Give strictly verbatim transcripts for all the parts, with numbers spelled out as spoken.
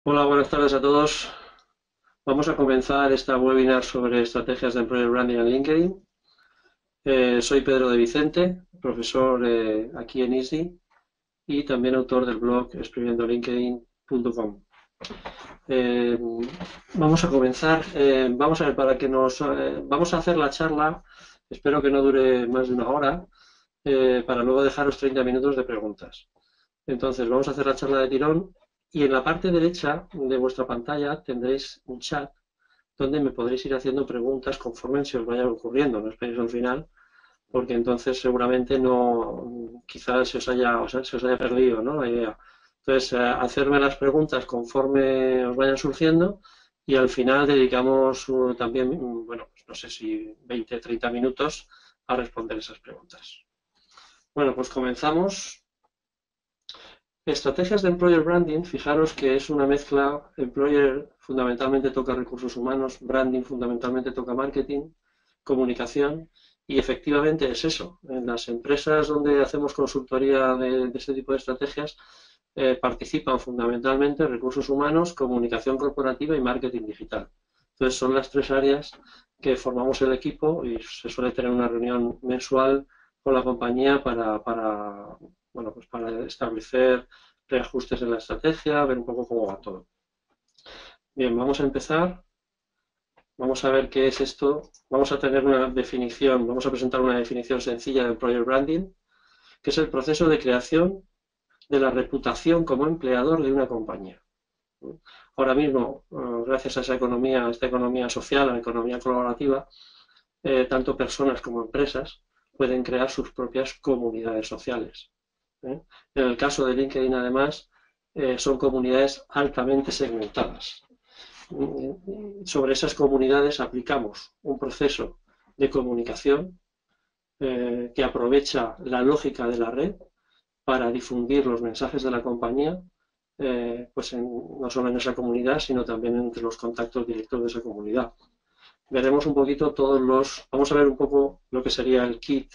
Hola, buenas tardes a todos. Vamos a comenzar esta webinar sobre estrategias de Employer Branding en LinkedIn. Eh, soy Pedro de Vicente, profesor eh, aquí en I S D I y también autor del blog escribiendo linkedin punto com. Eh, vamos a comenzar. Eh, vamos a ver, para que nos... Eh, vamos a hacer la charla, espero que no dure más de una hora, eh, para luego dejaros treinta minutos de preguntas. Entonces, vamos a hacer la charla de tirón. Y en la parte derecha de vuestra pantalla tendréis un chat donde me podréis ir haciendo preguntas conforme se os vayan ocurriendo. No esperéis al final, porque entonces seguramente no, quizás se os haya, o sea, se os haya perdido, ¿no?, la idea. Entonces, eh, hacerme las preguntas conforme os vayan surgiendo y al final dedicamos uh, también, bueno, pues no sé si veinte, treinta minutos a responder esas preguntas. Bueno, pues comenzamos. Estrategias de Employer Branding, fijaros que es una mezcla. Employer fundamentalmente toca recursos humanos, Branding fundamentalmente toca marketing, comunicación, y efectivamente es eso. En las empresas donde hacemos consultoría de, de este tipo de estrategias eh, participan fundamentalmente recursos humanos, comunicación corporativa y marketing digital. Entonces son las tres áreas que formamos el equipo y se suele tener una reunión mensual con la compañía para, para bueno, pues para establecer reajustes en la estrategia, ver un poco cómo va todo. Bien, vamos a empezar. Vamos a ver qué es esto. Vamos a tener una definición, vamos a presentar una definición sencilla de Employer Branding, que es el proceso de creación de la reputación como empleador de una compañía. Ahora mismo, gracias a esa economía, a esta economía social, a la economía colaborativa, eh, tanto personas como empresas pueden crear sus propias comunidades sociales. ¿eh? En el caso de LinkedIn, además, eh, son comunidades altamente segmentadas. Sobre esas comunidades aplicamos un proceso de comunicación eh, que aprovecha la lógica de la red para difundir los mensajes de la compañía, eh, pues en, no solo en esa comunidad, sino también entre los contactos directos de esa comunidad. Veremos un poquito todos los... Vamos a ver un poco lo que sería el kit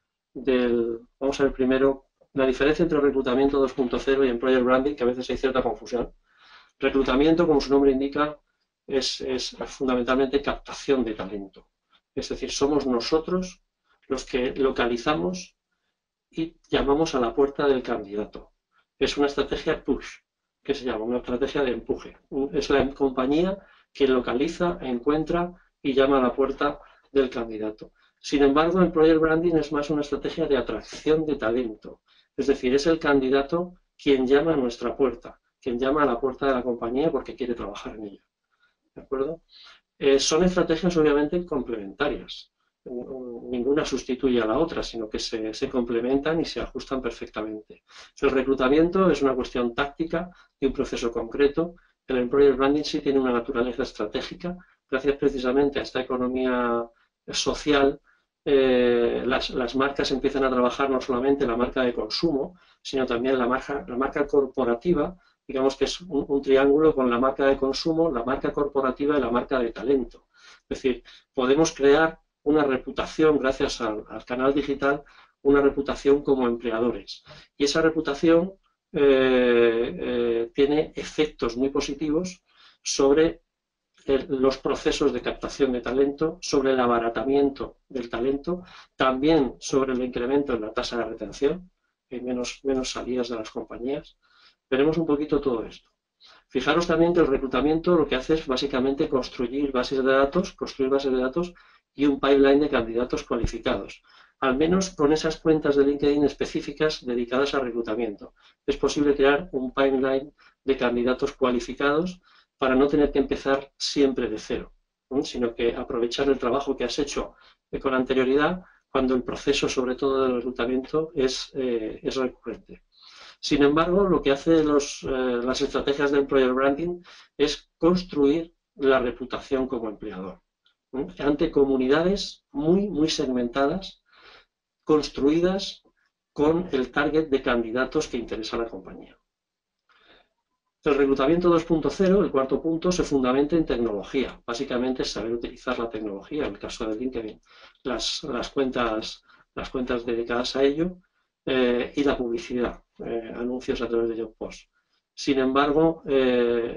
del... Vamos a ver primero la diferencia entre reclutamiento dos punto cero y Employer Branding, que a veces hay cierta confusión. Reclutamiento, como su nombre indica, es, es fundamentalmente captación de talento. Es decir, somos nosotros los que localizamos y llamamos a la puerta del candidato. Es una estrategia push, que se llama una estrategia de empuje. Es la compañía que localiza, encuentra y llama a la puerta del candidato. Sin embargo, Employer Branding es más una estrategia de atracción de talento. Es decir, es el candidato quien llama a nuestra puerta, quien llama a la puerta de la compañía porque quiere trabajar en ella. ¿De acuerdo? Eh, son estrategias obviamente complementarias. Ninguna sustituye a la otra, sino que se, se complementan y se ajustan perfectamente. El reclutamiento es una cuestión táctica de un proceso concreto. El Employer Branding sí tiene una naturaleza estratégica, gracias precisamente a esta economía social. Eh, las, las marcas empiezan a trabajar no solamente la marca de consumo, sino también la marca, la marca corporativa. Digamos que es un, un triángulo con la marca de consumo, la marca corporativa y la marca de talento. Es decir, podemos crear una reputación, gracias al, al canal digital, una reputación como empleadores. Y esa reputación eh, eh, tiene efectos muy positivos sobre el, los procesos de captación de talento, sobre el abaratamiento del talento, también sobre el incremento en la tasa de retención, hay menos, menos salidas de las compañías. Veremos un poquito todo esto. Fijaros también que el reclutamiento lo que hace es básicamente construir bases de datos, construir bases de datos y un pipeline de candidatos cualificados, al menos con esas cuentas de LinkedIn específicas dedicadas al reclutamiento. Es posible crear un pipeline de candidatos cualificados para no tener que empezar siempre de cero, ¿no?, sino que aprovechar el trabajo que has hecho con anterioridad cuando el proceso, sobre todo del reclutamiento, es, eh, es recurrente. Sin embargo, lo que hacen los, eh, las estrategias de Employer Branding es construir la reputación como empleador, ¿eh?, ante comunidades muy, muy segmentadas, construidas con el target de candidatos que interesa a la compañía. El reclutamiento dos punto cero, el cuarto punto, se fundamenta en tecnología. Básicamente es saber utilizar la tecnología, en el caso de LinkedIn, las, las, cuentas, las cuentas dedicadas a ello, eh, y la publicidad. Eh, anuncios a través de job posts. Sin embargo, eh,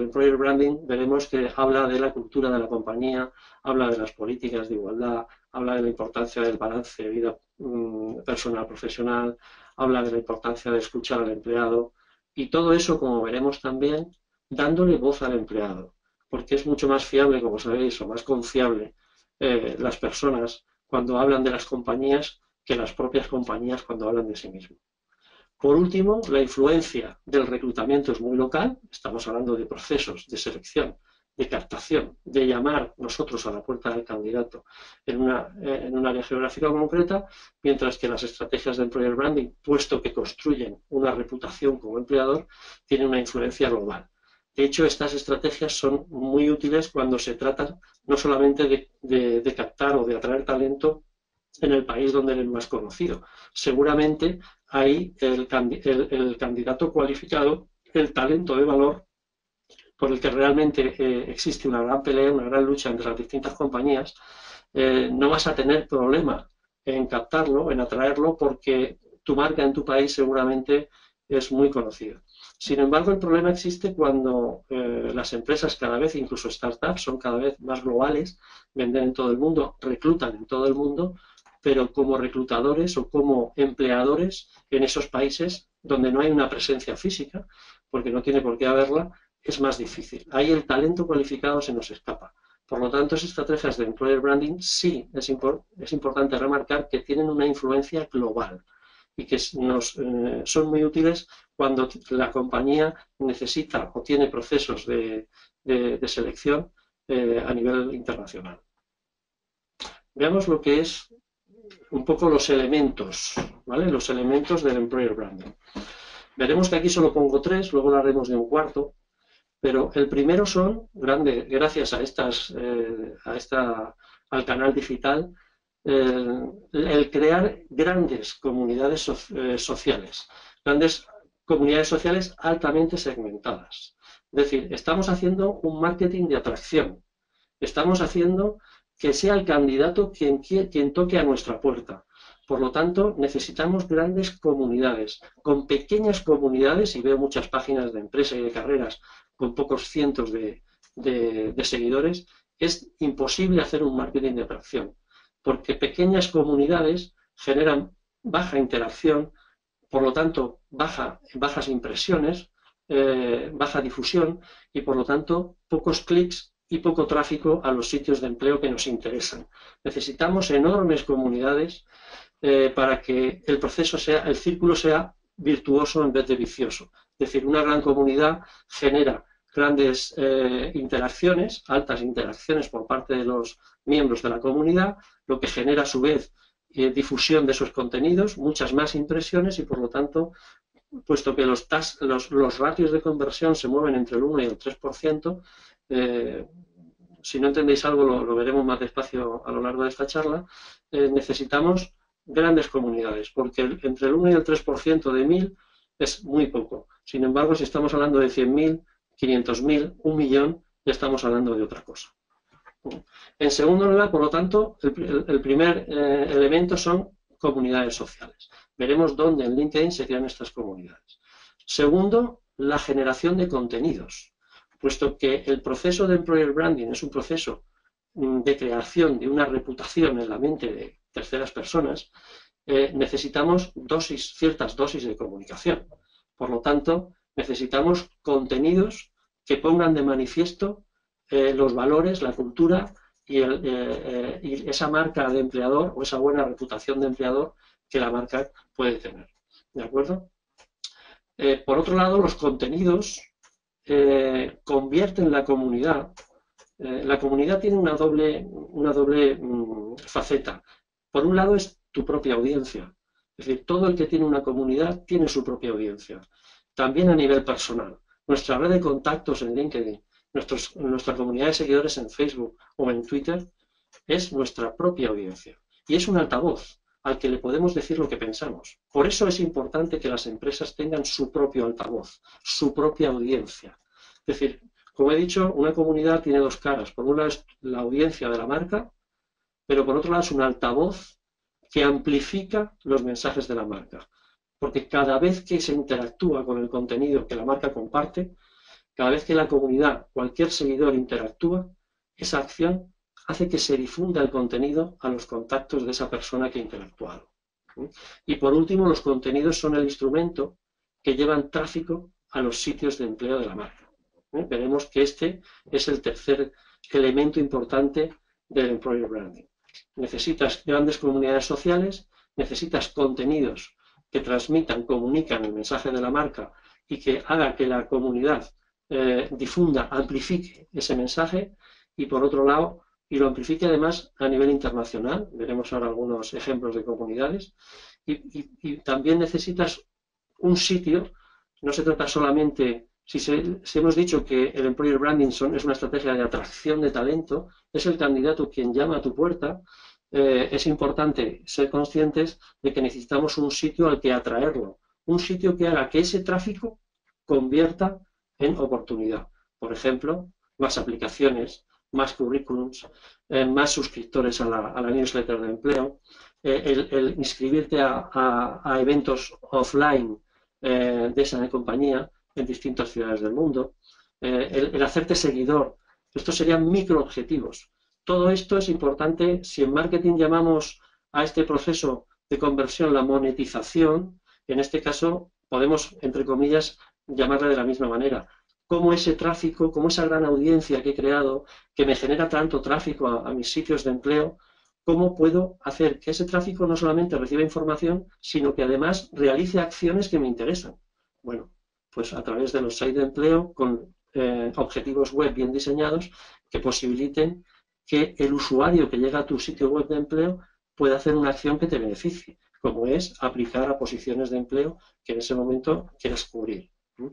employer branding veremos que habla de la cultura de la compañía, habla de las políticas de igualdad, habla de la importancia del balance de vida um, personal profesional, habla de la importancia de escuchar al empleado y todo eso, como veremos también, dándole voz al empleado, porque es mucho más fiable, como sabéis, o más confiable eh, las personas cuando hablan de las compañías que las propias compañías cuando hablan de sí mismas. Por último, la influencia del reclutamiento es muy local, estamos hablando de procesos de selección, de captación, de llamar nosotros a la puerta del candidato en, una, eh, en un área geográfica concreta, mientras que las estrategias de employer branding, puesto que construyen una reputación como empleador, tienen una influencia global. De hecho, estas estrategias son muy útiles cuando se trata no solamente de, de, de captar o de atraer talento en el país donde él es más conocido. Seguramente hay el, el, el candidato cualificado, el talento de valor, por el que realmente eh, existe una gran pelea, una gran lucha entre las distintas compañías, eh, no vas a tener problema en captarlo, en atraerlo, porque tu marca en tu país seguramente es muy conocida. Sin embargo, el problema existe cuando eh, las empresas cada vez, incluso startups, son cada vez más globales, venden en todo el mundo, reclutan en todo el mundo, pero como reclutadores o como empleadores en esos países donde no hay una presencia física, porque no tiene por qué haberla, es más difícil. Ahí el talento cualificado se nos escapa. Por lo tanto, esas estrategias de employer branding sí es, impor es importante remarcar que tienen una influencia global y que nos, eh, son muy útiles cuando la compañía necesita o tiene procesos de, de, de selección eh, a nivel internacional. Veamos lo que es un poco los elementos, ¿vale? Los elementos del employer branding. Veremos que aquí solo pongo tres, luego hablaremos de un cuarto, pero el primero son, grande, gracias a estas, eh, a esta, al canal digital, eh, el crear grandes comunidades so, eh, sociales, grandes comunidades sociales altamente segmentadas. Es decir, estamos haciendo un marketing de atracción, estamos haciendo que sea el candidato quien, quien toque a nuestra puerta. Por lo tanto, necesitamos grandes comunidades. Con pequeñas comunidades, y veo muchas páginas de empresas y de carreras con pocos cientos de, de, de seguidores, es imposible hacer un marketing de atracción, porque pequeñas comunidades generan baja interacción, por lo tanto, baja, bajas impresiones, eh, baja difusión y, por lo tanto, pocos clics y poco tráfico a los sitios de empleo que nos interesan. Necesitamos enormes comunidades eh, para que el proceso sea, el círculo sea virtuoso en vez de vicioso. Es decir, una gran comunidad genera grandes eh, interacciones, altas interacciones por parte de los miembros de la comunidad, lo que genera a su vez eh, difusión de esos contenidos, muchas más impresiones y por lo tanto, puesto que los, tas, los, los ratios de conversión se mueven entre el uno y el tres por ciento, eh, si no entendéis algo lo, lo veremos más despacio a lo largo de esta charla, eh, necesitamos grandes comunidades, porque el, entre el uno y el tres por ciento de mil es muy poco. Sin embargo, si estamos hablando de cien mil, quinientos mil, un millón, ya estamos hablando de otra cosa. En segundo lugar, por lo tanto, el, el primer eh, elemento son comunidades sociales. Veremos dónde en LinkedIn se crean estas comunidades. Segundo, la generación de contenidos, puesto que el proceso de employer branding es un proceso de creación de una reputación en la mente de terceras personas, eh, necesitamos dosis, ciertas dosis de comunicación. Por lo tanto, necesitamos contenidos que pongan de manifiesto eh, los valores, la cultura y, el, eh, eh, y esa marca de empleador o esa buena reputación de empleador que la marca puede tener. ¿De acuerdo? Eh, por otro lado, los contenidos eh, convierten la comunidad. Eh, la comunidad tiene una doble, una doble mmm, faceta. Por un lado es tu propia audiencia. Es decir, todo el que tiene una comunidad tiene su propia audiencia. También a nivel personal. Nuestra red de contactos en LinkedIn, nuestros, nuestra comunidad de seguidores en Facebook o en Twitter es nuestra propia audiencia. Y es un altavoz al que le podemos decir lo que pensamos. Por eso es importante que las empresas tengan su propio altavoz, su propia audiencia. Es decir, como he dicho, una comunidad tiene dos caras. Por un lado es la audiencia de la marca, pero por otro lado es un altavoz que amplifica los mensajes de la marca. Porque cada vez que se interactúa con el contenido que la marca comparte, Cada vez que la comunidad, cualquier seguidor interactúa, esa acción hace que se difunda el contenido a los contactos de esa persona que ha interactuado. Y por último, los contenidos son el instrumento que llevan tráfico a los sitios de empleo de la marca. ¿Eh? Veremos que este es el tercer elemento importante del Employer Branding. Necesitas grandes comunidades sociales, necesitas contenidos que transmitan, comunican el mensaje de la marca y que haga que la comunidad eh, difunda, amplifique ese mensaje, y por otro lado, y lo amplifique además a nivel internacional. Veremos ahora algunos ejemplos de comunidades. Y, y, y también necesitas un sitio, no se trata solamente, si, se, si hemos dicho que el Employer Branding son, es una estrategia de atracción de talento, es el candidato quien llama a tu puerta. Eh, es importante ser conscientes de que necesitamos un sitio al que atraerlo, un sitio que haga que ese tráfico convierta en oportunidad. Por ejemplo, más aplicaciones, más currículums, eh, más suscriptores a la, a la newsletter de empleo, eh, el, el inscribirte a, a, a eventos offline eh, de esa compañía en distintas ciudades del mundo, eh, el, el hacerte seguidor. Estos serían microobjetivos. Todo esto es importante. Si en marketing llamamos a este proceso de conversión la monetización, en este caso podemos, entre comillas, llamarle de la misma manera. Cómo ese tráfico, cómo esa gran audiencia que he creado, que me genera tanto tráfico a, a mis sitios de empleo, cómo puedo hacer que ese tráfico no solamente reciba información, sino que además realice acciones que me interesan. Bueno, pues a través de los sites de empleo con eh, objetivos web bien diseñados que posibiliten que el usuario que llega a tu sitio web de empleo pueda hacer una acción que te beneficie, como es aplicar a posiciones de empleo que en ese momento quieras cubrir.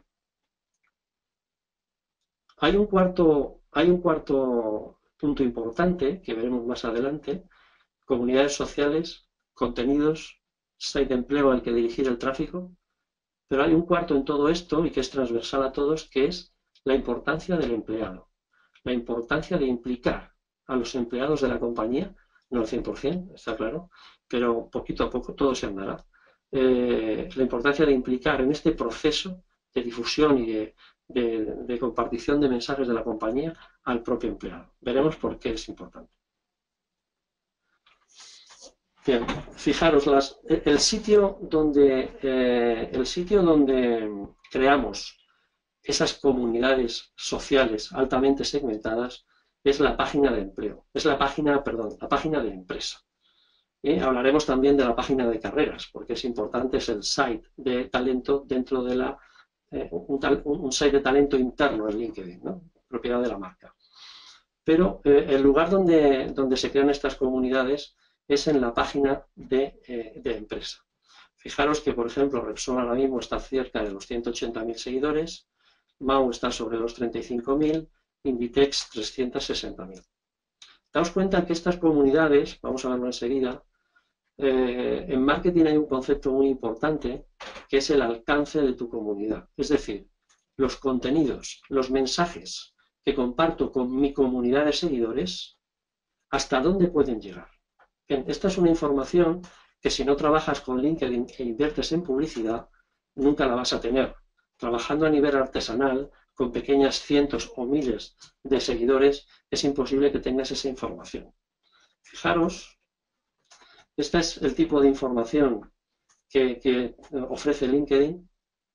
Hay un cuarto, hay un cuarto punto importante que veremos más adelante: comunidades sociales, contenidos, site de empleo al que dirigir el tráfico. Pero hay un cuarto en todo esto, y que es transversal a todos, que es la importancia del empleado, la importancia de implicar a los empleados de la compañía, no al cien por cien, está claro, pero poquito a poco todo se andará. Eh, la importancia de implicar en este proceso de difusión y de, de, de compartición de mensajes de la compañía al propio empleado. Veremos por qué es importante. Bien, fijaros, las, el, sitio donde, eh, el sitio donde creamos esas comunidades sociales altamente segmentadas es la página de empleo, es la página, perdón, la página de empresa. Y hablaremos también de la página de carreras, porque es importante, es el site de talento dentro de la, eh, un, tal, un site de talento interno en LinkedIn, ¿no? Propiedad de la marca. Pero eh, el lugar donde, donde se crean estas comunidades es en la página de, eh, de empresa. Fijaros que, por ejemplo, Repsol ahora mismo está cerca de los ciento ochenta mil seguidores, M A U está sobre los treinta y cinco mil, Inditex trescientos sesenta mil. Daos cuenta que estas comunidades, vamos a verlo enseguida, eh, en marketing hay un concepto muy importante que es el alcance de tu comunidad. Es decir, los contenidos, los mensajes que comparto con mi comunidad de seguidores, ¿hasta dónde pueden llegar? Bien, esta es una información que si no trabajas con LinkedIn e inviertes en publicidad, nunca la vas a tener. Trabajando a nivel artesanal, con pequeñas cientos o miles de seguidores, es imposible que tengas esa información. Fijaros, este es el tipo de información que, que ofrece LinkedIn.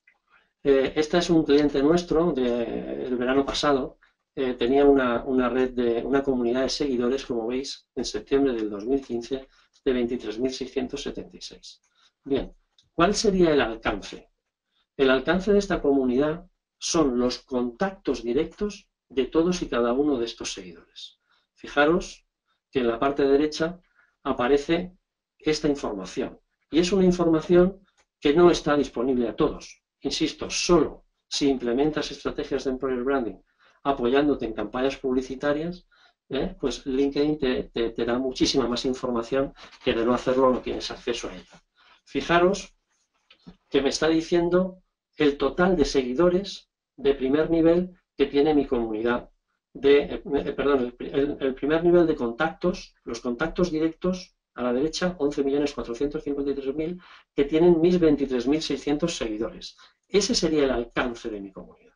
Eh, este es un cliente nuestro del verano pasado. Eh, tenía una, una red de una comunidad de seguidores, como veis, en septiembre del dos mil quince, de veintitrés mil seiscientos setenta y seis. Bien, ¿cuál sería el alcance? El alcance de esta comunidad son los contactos directos de todos y cada uno de estos seguidores. Fijaros que en la parte derecha aparece esta información. Y es una información que no está disponible a todos. Insisto, solo si implementas estrategias de Employer Branding apoyándote en campañas publicitarias, ¿eh? pues LinkedIn te, te, te da muchísima más información que de no hacerlo no tienes acceso a ella. Fijaros que me está diciendo el total de seguidores de primer nivel que tiene mi comunidad. De, eh, perdón, el, el primer nivel de contactos, los contactos directos a la derecha, once millones cuatrocientos cincuenta y tres mil, que tienen veintitrés mil seiscientos seguidores. Ese sería el alcance de mi comunidad.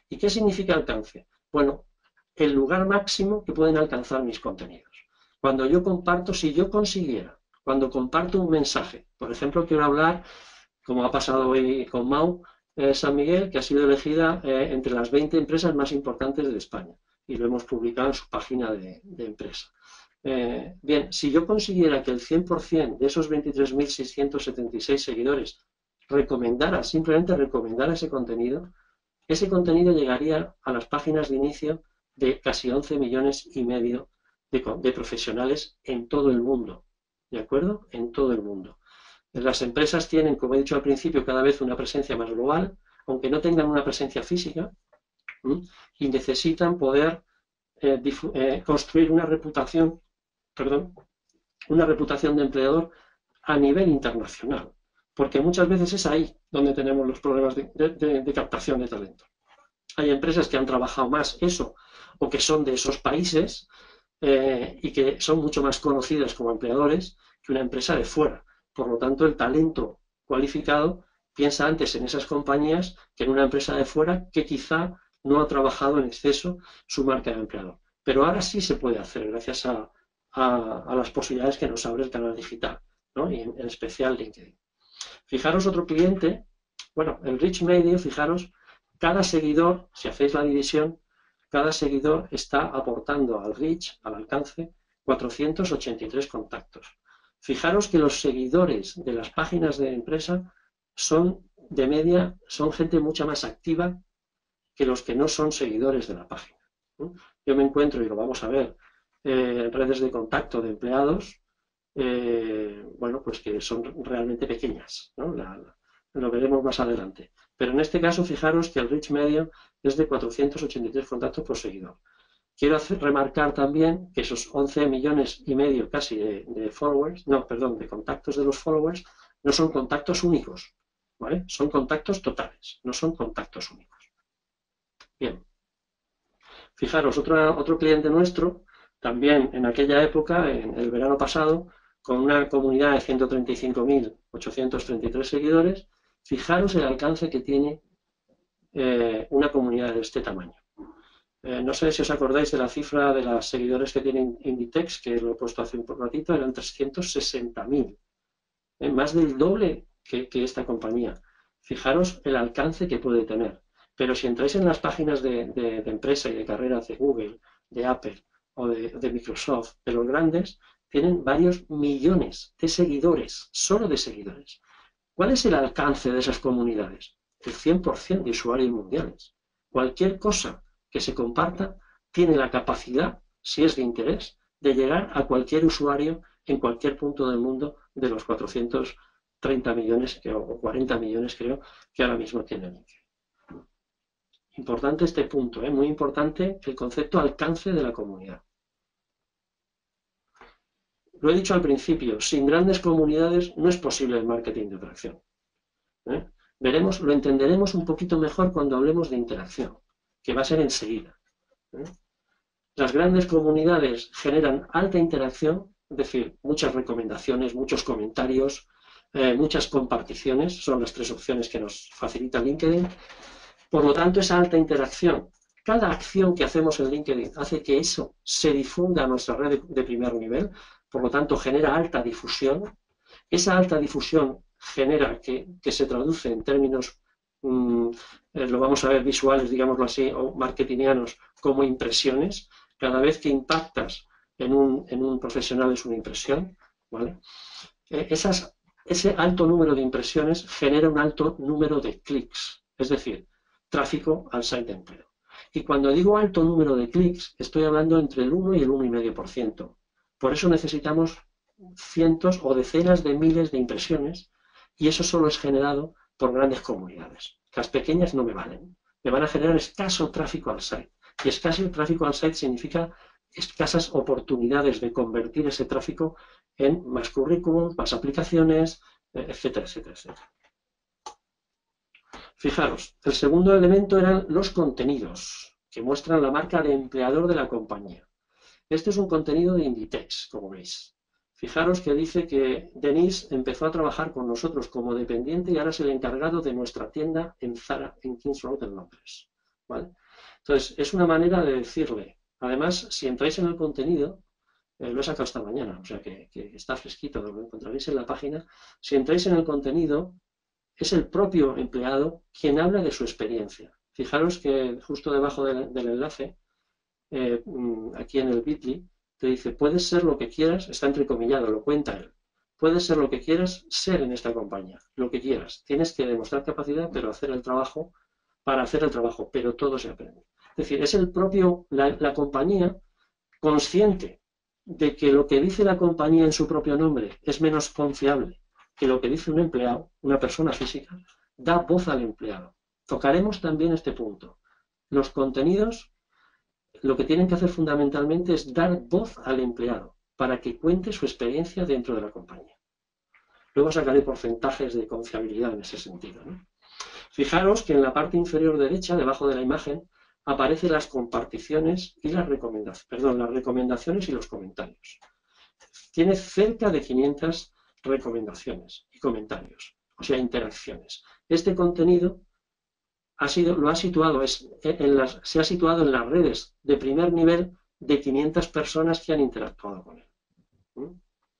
¿Y qué significa alcance? Bueno, el lugar máximo que pueden alcanzar mis contenidos. Cuando yo comparto, si yo consiguiera, cuando comparto un mensaje, por ejemplo, quiero hablar, como ha pasado hoy con Mau eh, San Miguel, que ha sido elegida eh, entre las veinte empresas más importantes de España, y lo hemos publicado en su página de, de empresa. Eh, bien, si yo consiguiera que el cien por cien de esos veintitrés mil seiscientos setenta y seis seguidores recomendara, simplemente recomendara ese contenido, ese contenido llegaría a las páginas de inicio de casi once millones y medio de, de profesionales en todo el mundo, ¿de acuerdo? En todo el mundo. Las empresas tienen, como he dicho al principio, cada vez una presencia más global, aunque no tengan una presencia física, ¿m? Y necesitan poder eh, eh, construir una reputación, perdón, una reputación de empleador a nivel internacional, porque muchas veces es ahí donde tenemos los problemas de, de, de, de captación de talento. Hay empresas que han trabajado más eso, o que son de esos países eh, y que son mucho más conocidas como empleadores que una empresa de fuera. Por lo tanto, el talento cualificado piensa antes en esas compañías que en una empresa de fuera que quizá no ha trabajado en exceso su marca de empleador. Pero ahora sí se puede hacer gracias a, a, a las posibilidades que nos abre el canal digital, ¿no? Y en, en especial LinkedIn. Fijaros otro cliente, bueno, el Reach Medio, fijaros, cada seguidor, si hacéis la división, cada seguidor está aportando al reach, al alcance, cuatrocientos ochenta y tres contactos. Fijaros que los seguidores de las páginas de empresa son, de media, son gente mucho más activa que los que no son seguidores de la página. Yo me encuentro, y lo vamos a ver, eh, redes de contacto de empleados, eh, bueno, pues que son realmente pequeñas, ¿no? La, la, lo veremos más adelante. Pero en este caso, fijaros que el reach medio es de cuatrocientos ochenta y tres contactos por seguidor. Quiero hacer, remarcar también que esos once millones y medio casi de, de followers, no, perdón, de contactos de los followers, no son contactos únicos, ¿vale? Son contactos totales, no son contactos únicos. Bien. Fijaros, otro, otro cliente nuestro, también en aquella época, en el verano pasado, con una comunidad de ciento treinta y cinco mil ochocientos treinta y tres seguidores, fijaros el alcance que tiene eh, una comunidad de este tamaño. Eh, no sé si os acordáis de la cifra de los seguidores que tiene Inditex, que lo he puesto hace un ratito, eran trescientos sesenta mil, eh, más del doble que, que esta compañía. Fijaros el alcance que puede tener. Pero si entráis en las páginas de, de, de empresa y de carreras de Google, de Apple o de, de Microsoft, de los grandes, tienen varios millones de seguidores, solo de seguidores. ¿Cuál es el alcance de esas comunidades? El cien por cien de usuarios mundiales. Cualquier cosa que se comparta tiene la capacidad, si es de interés, de llegar a cualquier usuario en cualquier punto del mundo de los cuatrocientos treinta millones o cuarenta millones, creo, que ahora mismo tiene LinkedIn. Importante este punto, ¿eh? Muy importante el concepto alcance de la comunidad. Lo he dicho al principio, sin grandes comunidades no es posible el marketing de atracción. ¿eh? Veremos, lo entenderemos un poquito mejor cuando hablemos de interacción, que va a ser enseguida. ¿eh? Las grandes comunidades generan alta interacción, es decir, muchas recomendaciones, muchos comentarios, eh, muchas comparticiones, son las tres opciones que nos facilita LinkedIn. Por lo tanto, esa alta interacción, cada acción que hacemos en LinkedIn hace que eso se difunda a nuestra red de, de primer nivel, por lo tanto genera alta difusión. Esa alta difusión genera que, que se traduce en términos, mmm, eh, lo vamos a ver visuales, digámoslo así, o marketingianos, como impresiones. Cada vez que impactas en un, en un profesional es una impresión, ¿vale? Eh, esas, ese alto número de impresiones genera un alto número de clics, es decir, tráfico al site de empleo. Y cuando digo alto número de clics, estoy hablando entre el uno y el uno coma cinco por ciento. Por eso necesitamos cientos o decenas de miles de impresiones y eso solo es generado por grandes comunidades. Las pequeñas no me valen. Me van a generar escaso tráfico al site. Y escaso tráfico al site significa escasas oportunidades de convertir ese tráfico en más currículum, más aplicaciones, etcétera, etcétera, etcétera. Fijaros, el segundo elemento eran los contenidos, que muestran la marca de empleador de la compañía. Este es un contenido de Inditex, como veis. Fijaros que dice que Denise empezó a trabajar con nosotros como dependiente y ahora es el encargado de nuestra tienda en Zara, en Kings Road, en Londres. ¿vale? Entonces, es una manera de decirle, además, si entráis en el contenido, eh, lo he sacado esta mañana, o sea que, que está fresquito, lo encontraréis en la página, si entráis en el contenido, es el propio empleado quien habla de su experiencia. Fijaros que justo debajo del, del enlace, eh, aquí en el bit.ly, te dice, puedes ser lo que quieras, está entrecomillado, lo cuenta él. Puedes ser lo que quieras, ser en esta compañía, lo que quieras. Tienes que demostrar capacidad, pero hacer el trabajo, para hacer el trabajo, pero todo se aprende. Es decir, es el propio, la, la compañía consciente de que lo que dice la compañía en su propio nombre es menos confiable que lo que dice un empleado, una persona física, da voz al empleado. Tocaremos también este punto. Los contenidos, lo que tienen que hacer fundamentalmente es dar voz al empleado para que cuente su experiencia dentro de la compañía. Luego sacaré porcentajes de confiabilidad en ese sentido, ¿no? Fijaros que en la parte inferior derecha, debajo de la imagen, aparecen las comparticiones y las recomendaciones, perdón, las recomendaciones y los comentarios. Tiene cerca de quinientas recomendaciones y comentarios, o sea, interacciones. Este contenido ha sido, lo ha situado, es, en las, se ha situado en las redes de primer nivel de quinientas personas que han interactuado con él. ¿Mm?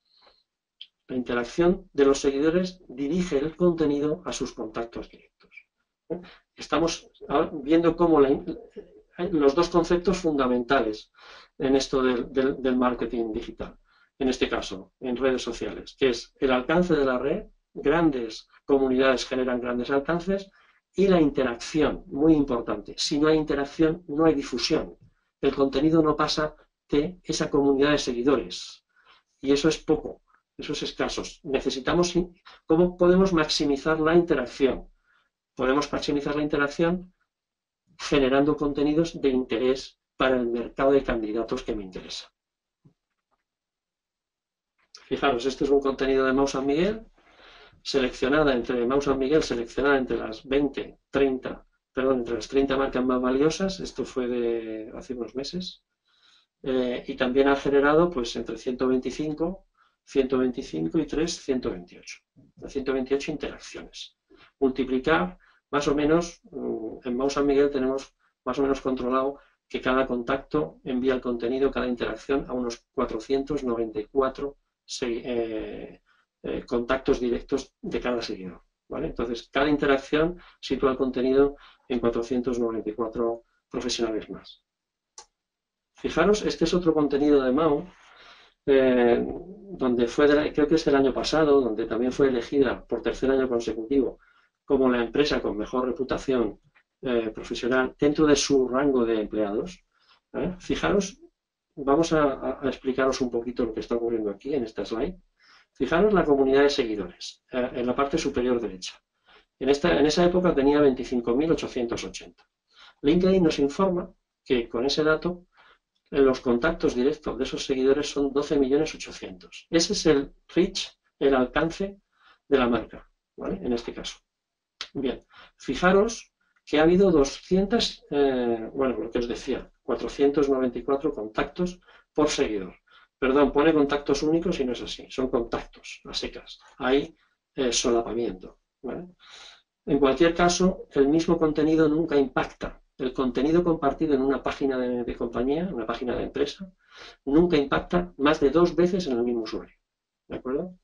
La interacción de los seguidores dirige el contenido a sus contactos directos. ¿Eh? Estamos viendo cómo la, los dos conceptos fundamentales en esto del, del, del marketing digital, en este caso, en redes sociales, que es el alcance de la red, grandes comunidades generan grandes alcances, y la interacción, muy importante. Si no hay interacción, no hay difusión. El contenido no pasa de esa comunidad de seguidores. Y eso es poco, eso es escaso. Necesitamos, ¿cómo podemos maximizar la interacción? Podemos maximizar la interacción generando contenidos de interés para el mercado de candidatos que me interesa. Fijaros, este es un contenido de Mau San Miguel, seleccionada entre Mau San Miguel, seleccionada entre las veinte, treinta, perdón, entre las treinta marcas más valiosas, esto fue de hace unos meses, eh, y también ha generado pues entre ciento veinticinco, ciento veinticinco y tres, ciento veintiocho, ciento veintiocho interacciones. Multiplicar, más o menos, en Mau San Miguel tenemos más o menos controlado que cada contacto envía el contenido, cada interacción, a unos cuatrocientos noventa y cuatro eh, Eh, contactos directos de cada seguidor, ¿vale? Entonces, cada interacción sitúa el contenido en cuatrocientos noventa y cuatro profesionales más. Fijaros, este es otro contenido de Mau, eh, donde fue, de la, creo que es el año pasado, donde también fue elegida por tercer año consecutivo como la empresa con mejor reputación eh, profesional dentro de su rango de empleados. ¿eh? Fijaros, vamos a, a explicaros un poquito lo que está ocurriendo aquí en esta slide. Fijaros la comunidad de seguidores, eh, en la parte superior derecha. En, esta, en esa época tenía veinticinco mil ochocientos ochenta. LinkedIn nos informa que con ese dato los contactos directos de esos seguidores son doce millones ochocientos. Ese es el reach, el alcance de la marca, ¿vale? En este caso. Bien, fijaros que ha habido doscientos, eh, bueno, lo que os decía, cuatrocientos noventa y cuatro contactos por seguidor. Perdón, pone contactos únicos y no es así, son contactos, a secas. Hay eh, solapamiento, ¿vale? En cualquier caso, el mismo contenido nunca impacta. El contenido compartido en una página de, de compañía, una página de empresa, nunca impacta más de dos veces en el mismo usuario. ¿De acuerdo?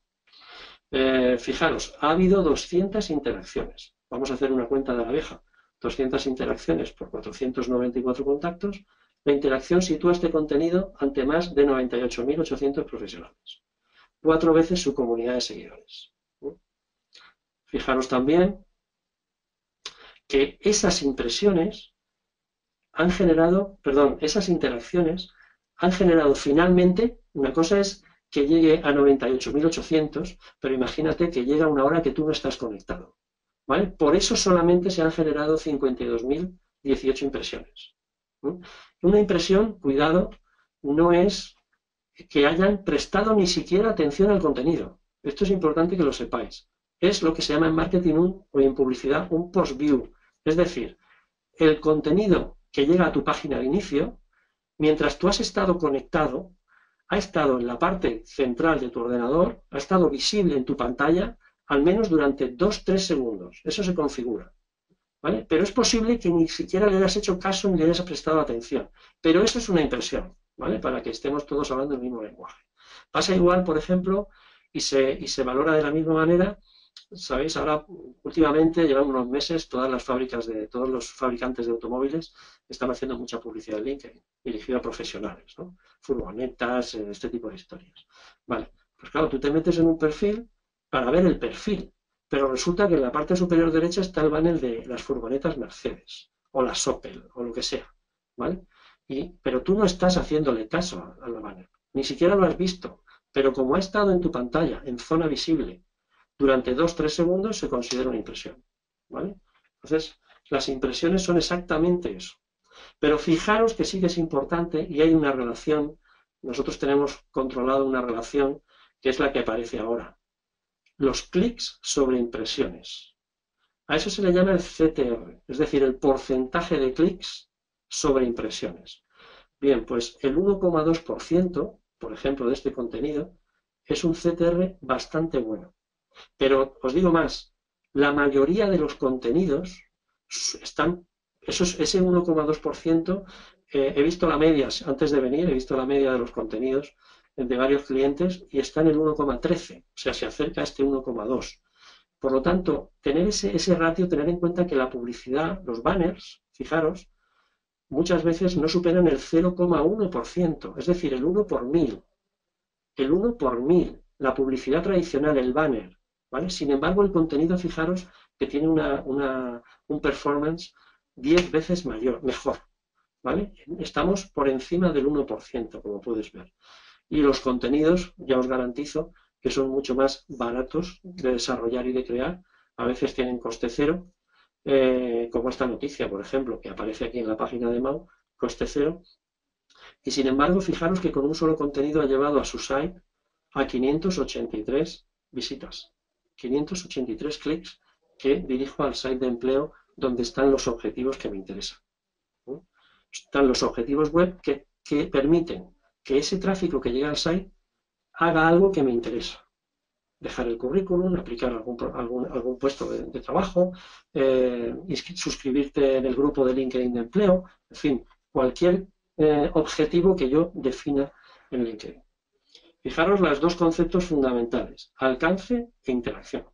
Eh, fijaros, ha habido doscientas interacciones. Vamos a hacer una cuenta de la abeja. doscientas interacciones por cuatrocientos noventa y cuatro contactos. La interacción sitúa este contenido ante más de noventa y ocho mil ochocientos profesionales. Cuatro veces su comunidad de seguidores. Fijaros también que esas impresiones han generado, perdón, esas interacciones han generado finalmente, una cosa es que llegue a noventa y ocho mil ochocientos, pero imagínate que llega una hora que tú no estás conectado. ¿Vale? Por eso solamente se han generado cincuenta y dos mil dieciocho impresiones. Una impresión, cuidado, no es que hayan prestado ni siquiera atención al contenido. Esto es importante que lo sepáis. Es lo que se llama en marketing un, o en publicidad un post-view. Es decir, el contenido que llega a tu página de inicio, mientras tú has estado conectado, ha estado en la parte central de tu ordenador, ha estado visible en tu pantalla, al menos durante dos a tres segundos. Eso se configura. ¿vale? Pero es posible que ni siquiera le hayas hecho caso ni le hayas prestado atención. Pero eso es una impresión, ¿vale? Para que estemos todos hablando el mismo lenguaje. Pasa igual, por ejemplo, y se, y se valora de la misma manera. Sabéis, ahora últimamente, llevan unos meses, todas las fábricas de, todos los fabricantes de automóviles están haciendo mucha publicidad en LinkedIn, dirigida a profesionales, ¿no? Furgonetas, este tipo de historias. Vale, pues claro, tú te metes en un perfil para ver el perfil, pero resulta que en la parte superior derecha está el banner de las furgonetas Mercedes, o las Opel, o lo que sea, ¿vale? Y, pero tú no estás haciéndole caso al banner, ni siquiera lo has visto, pero como ha estado en tu pantalla, en zona visible, durante dos a tres segundos se considera una impresión, ¿vale? Entonces, las impresiones son exactamente eso. Pero fijaros que sí que es importante y hay una relación, nosotros tenemos controlado una relación que es la que aparece ahora. Los clics sobre impresiones. A eso se le llama el C T R, es decir, el porcentaje de clics sobre impresiones. Bien, pues el uno coma dos por ciento, por ejemplo, de este contenido, es un C T R bastante bueno. Pero os digo más, la mayoría de los contenidos están, esos, ese uno coma dos por ciento, eh, he visto la media, antes de venir, he visto la media de los contenidos de varios clientes y está en el uno coma trece, o sea, se acerca a este uno coma dos. Por lo tanto, tener ese, ese ratio, tener en cuenta que la publicidad, los banners, fijaros, muchas veces no superan el cero coma uno por ciento, es decir, el uno por mil. El uno por mil, la publicidad tradicional, el banner, ¿vale? Sin embargo, el contenido, fijaros, que tiene una, una, un performance diez veces mayor, mejor, ¿vale? Estamos por encima del uno por ciento, como puedes ver. Y los contenidos, ya os garantizo, que son mucho más baratos de desarrollar y de crear, a veces tienen coste cero, eh, como esta noticia, por ejemplo, que aparece aquí en la página de Mau, coste cero. Y sin embargo, fijaros que con un solo contenido ha llevado a su site a quinientas ochenta y tres visitas, quinientos ochenta y tres clics que dirijo al site de empleo donde están los objetivos que me interesan. ¿Sí? Están los objetivos web que, que permiten que ese tráfico que llega al site haga algo que me interesa. Dejar el currículum, aplicar algún, algún, algún puesto de, de trabajo, eh, suscribirte en el grupo de LinkedIn de empleo, en fin, cualquier eh, objetivo que yo defina en LinkedIn. Fijaros los dos conceptos fundamentales, alcance e interacción.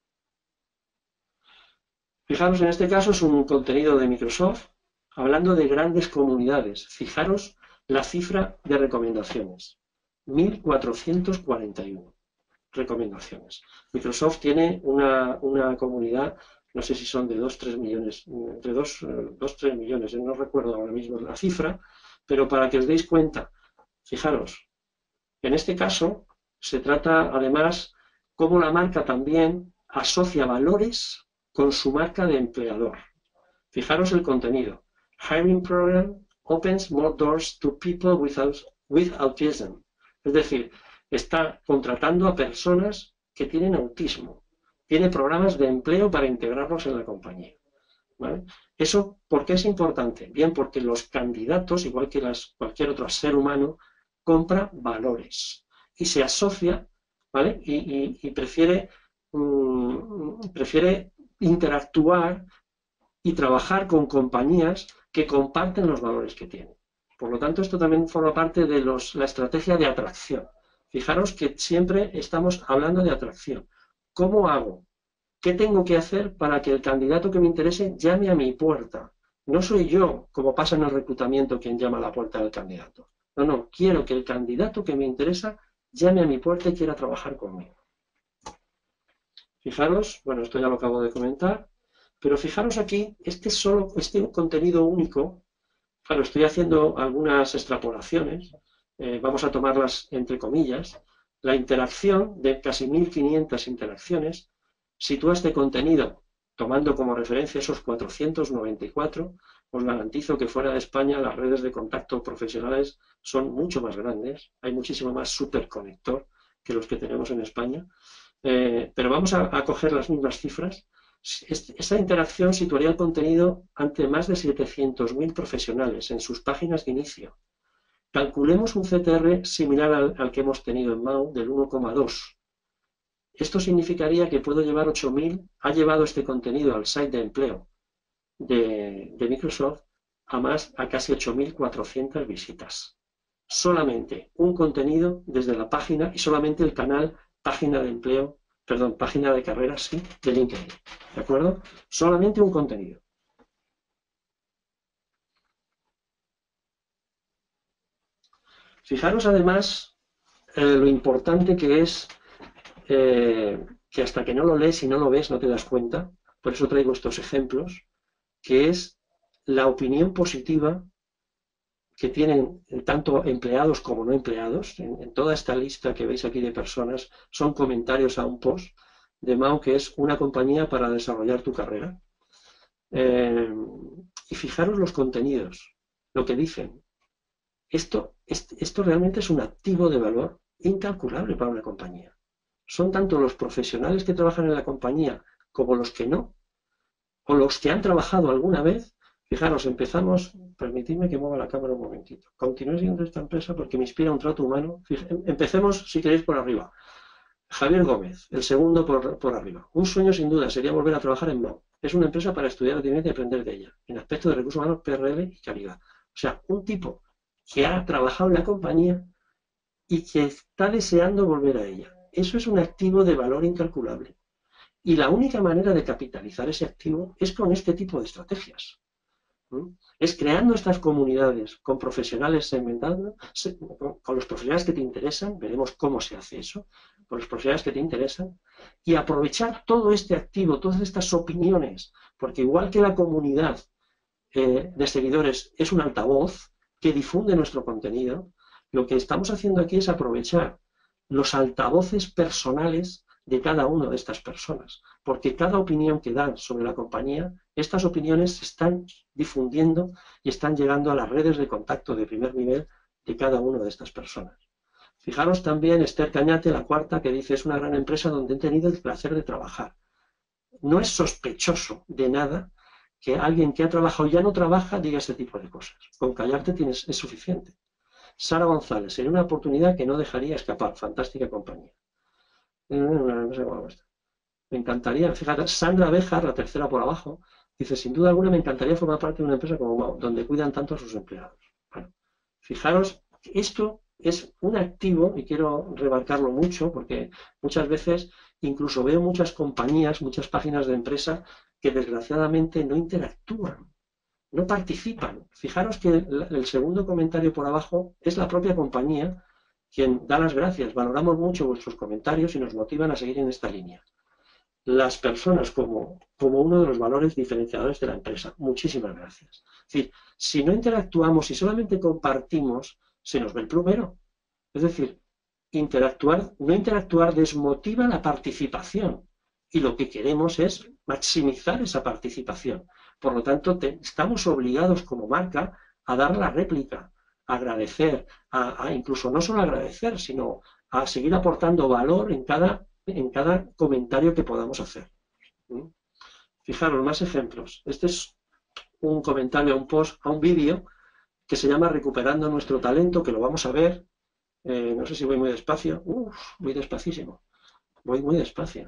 Fijaros, en este caso es un contenido de Microsoft hablando de grandes comunidades. Fijaros la cifra de recomendaciones, mil cuatrocientos cuarenta y uno recomendaciones. Microsoft tiene una, una comunidad, no sé si son de dos a tres millones, de dos a tres millones, no recuerdo ahora mismo la cifra, pero para que os deis cuenta, fijaros, en este caso se trata además cómo la marca también asocia valores con su marca de empleador. Fijaros el contenido. Hiring Program opens more doors to people without, with autism. Es decir, está contratando a personas que tienen autismo. Tiene programas de empleo para integrarlos en la compañía. ¿Vale? Eso, ¿por qué es importante? Bien, porque los candidatos, igual que las, cualquier otro ser humano, compra valores y se asocia, ¿vale? y, y, y prefiere, um, prefiere interactuar y trabajar con compañías que comparten los valores que tienen. Por lo tanto, esto también forma parte de los, la estrategia de atracción. Fijaros que siempre estamos hablando de atracción. ¿Cómo hago? ¿Qué tengo que hacer para que el candidato que me interese llame a mi puerta? No soy yo, como pasa en el reclutamiento, quien llama a la puerta del candidato. No, no, quiero que el candidato que me interesa llame a mi puerta y quiera trabajar conmigo. Fijaros, bueno, esto ya lo acabo de comentar, pero fijaros aquí, este, solo, este contenido único, claro, estoy haciendo algunas extrapolaciones, eh, vamos a tomarlas entre comillas, la interacción de casi mil quinientas interacciones sitúa este contenido, tomando como referencia esos cuatrocientos noventa y cuatro, os garantizo que fuera de España las redes de contacto profesionales son mucho más grandes, hay muchísimo más superconector que los que tenemos en España, eh, pero vamos a, a coger las mismas cifras. Esta interacción situaría el contenido ante más de setecientos mil profesionales en sus páginas de inicio. Calculemos un C T R similar al, al que hemos tenido en Mau, del uno coma dos. Esto significaría que puedo llevar ocho mil, ha llevado este contenido al site de empleo, de, de Microsoft a más a casi ocho mil cuatrocientas visitas. Solamente un contenido desde la página y solamente el canal página de empleo, perdón, página de carreras, sí, de LinkedIn. ¿De acuerdo? Solamente un contenido. Fijaros además eh, lo importante que es eh, que hasta que no lo lees y no lo ves no te das cuenta, por eso traigo estos ejemplos, que es la opinión positiva que tienen tanto empleados como no empleados. En, en toda esta lista que veis aquí de personas son comentarios a un post de Mau, que es una compañía para desarrollar tu carrera. Eh, y fijaros los contenidos, lo que dicen. Esto, esto realmente es un activo de valor incalculable para una compañía. Son tanto los profesionales que trabajan en la compañía como los que no, o los que han trabajado alguna vez. Fijaros, empezamos, permitidme que mueva la cámara un momentito. Continué siendo esta empresa porque me inspira un trato humano. Empecemos, si queréis, por arriba. Javier Gómez, el segundo por, por arriba. Un sueño sin duda sería volver a trabajar en Mau. Es una empresa para estudiar activamente y aprender de ella, en aspectos de recursos humanos, P R L y calidad. O sea, un tipo que ha trabajado en la compañía y que está deseando volver a ella. Eso es un activo de valor incalculable. Y la única manera de capitalizar ese activo es con este tipo de estrategias. ¿Mm? Es creando estas comunidades con profesionales segmentando, con los profesionales que te interesan, veremos cómo se hace eso, con los profesionales que te interesan, y aprovechar todo este activo, todas estas opiniones, porque igual que la comunidad eh, de seguidores es un altavoz que difunde nuestro contenido, lo que estamos haciendo aquí es aprovechar los altavoces personales de cada una de estas personas, porque cada opinión que dan sobre la compañía, estas opiniones se están difundiendo y están llegando a las redes de contacto de primer nivel de cada una de estas personas. Fijaros también Esther Cañate, la cuarta, que dice: es una gran empresa donde he tenido el placer de trabajar. No es sospechoso de nada que alguien que ha trabajado y ya no trabaja diga ese tipo de cosas. Con callarte tienes, es suficiente. Sara González, sería una oportunidad que no dejaría escapar. Fantástica compañía. Me encantaría, fíjate, Sandra Béjar, la tercera por abajo, dice: sin duda alguna me encantaría formar parte de una empresa como Mau, donde cuidan tanto a sus empleados. Bueno, fijaros, esto es un activo, y quiero remarcarlo mucho, porque muchas veces incluso veo muchas compañías, muchas páginas de empresa que desgraciadamente no interactúan, no participan. Fijaros que el, el segundo comentario por abajo es la propia compañía quien da las gracias. Valoramos mucho vuestros comentarios y nos motivan a seguir en esta línea. Las personas como, como uno de los valores diferenciadores de la empresa. Muchísimas gracias. Es decir, si no interactuamos, si solamente compartimos, se nos ve el plumero. Es decir, interactuar, no interactuar desmotiva la participación. Y lo que queremos es maximizar esa participación. Por lo tanto, te, estamos obligados como marca a dar la réplica, a agradecer, a, a incluso no solo agradecer, sino a seguir aportando valor en cada, en cada comentario que podamos hacer. ¿Mm? Fijaros, más ejemplos. Este es un comentario a un post, a un vídeo que se llama Recuperando nuestro talento, que lo vamos a ver. Eh, no sé si voy muy despacio. Uf, voy despacísimo. Voy muy despacio.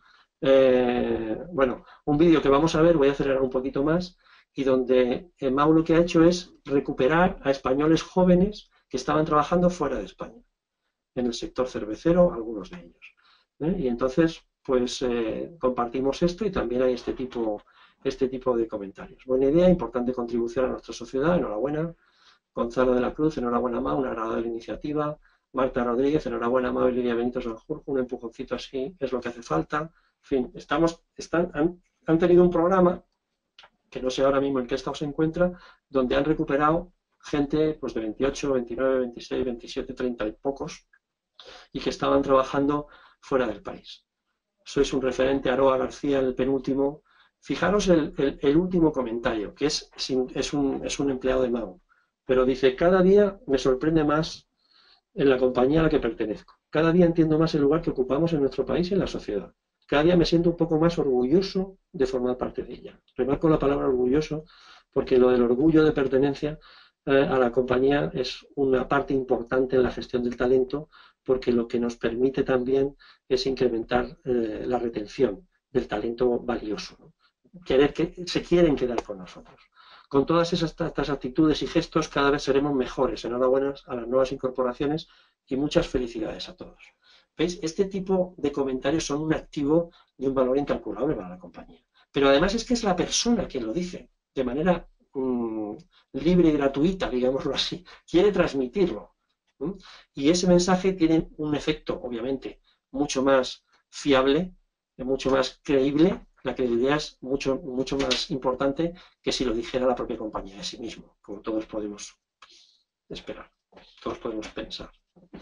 Eh, bueno, un vídeo que vamos a ver, voy a acelerar un poquito más, y donde eh, Mau lo que ha hecho es recuperar a españoles jóvenes que estaban trabajando fuera de España, en el sector cervecero, algunos de ellos. ¿eh? Y entonces, pues eh, compartimos esto y también hay este tipo, este tipo de comentarios. Buena idea, importante contribución a nuestra sociedad, enhorabuena. Gonzalo de la Cruz, enhorabuena Mau, una agradable iniciativa. Marta Rodríguez, enhorabuena Mau y Lidia Benito Sanjurjo, un empujoncito así es lo que hace falta. En fin, estamos, están, han, han tenido un programa, que no sé ahora mismo en qué estado se encuentra, donde han recuperado gente pues, de veintiocho, veintinueve, veintiséis, veintisiete, treinta y pocos, y que estaban trabajando fuera del país. Sois un referente, Aroa García, el penúltimo. Fijaros el, el, el último comentario, que es, es, un, es un empleado de Mau, pero dice: cada día me sorprende más en la compañía a la que pertenezco. Cada día entiendo más el lugar que ocupamos en nuestro país y en la sociedad. Cada día me siento un poco más orgulloso de formar parte de ella. Remarco la palabra orgulloso porque lo del orgullo de pertenencia eh, a la compañía es una parte importante en la gestión del talento, porque lo que nos permite también es incrementar eh, la retención del talento valioso, ¿no? querer que se quieren quedar con nosotros. Con todas esas, estas actitudes y gestos cada vez seremos mejores. Enhorabuena a las nuevas incorporaciones y muchas felicidades a todos. ¿Veis? Este tipo de comentarios son un activo de un valor incalculable para la compañía. Pero además es que es la persona quien lo dice, de manera mmm, libre y gratuita, digámoslo así. Quiere transmitirlo. ¿Mm? Y ese mensaje tiene un efecto, obviamente, mucho más fiable, mucho más creíble. La credibilidad es mucho, mucho más importante que si lo dijera la propia compañía de sí mismo, como todos podemos esperar, todos podemos pensar.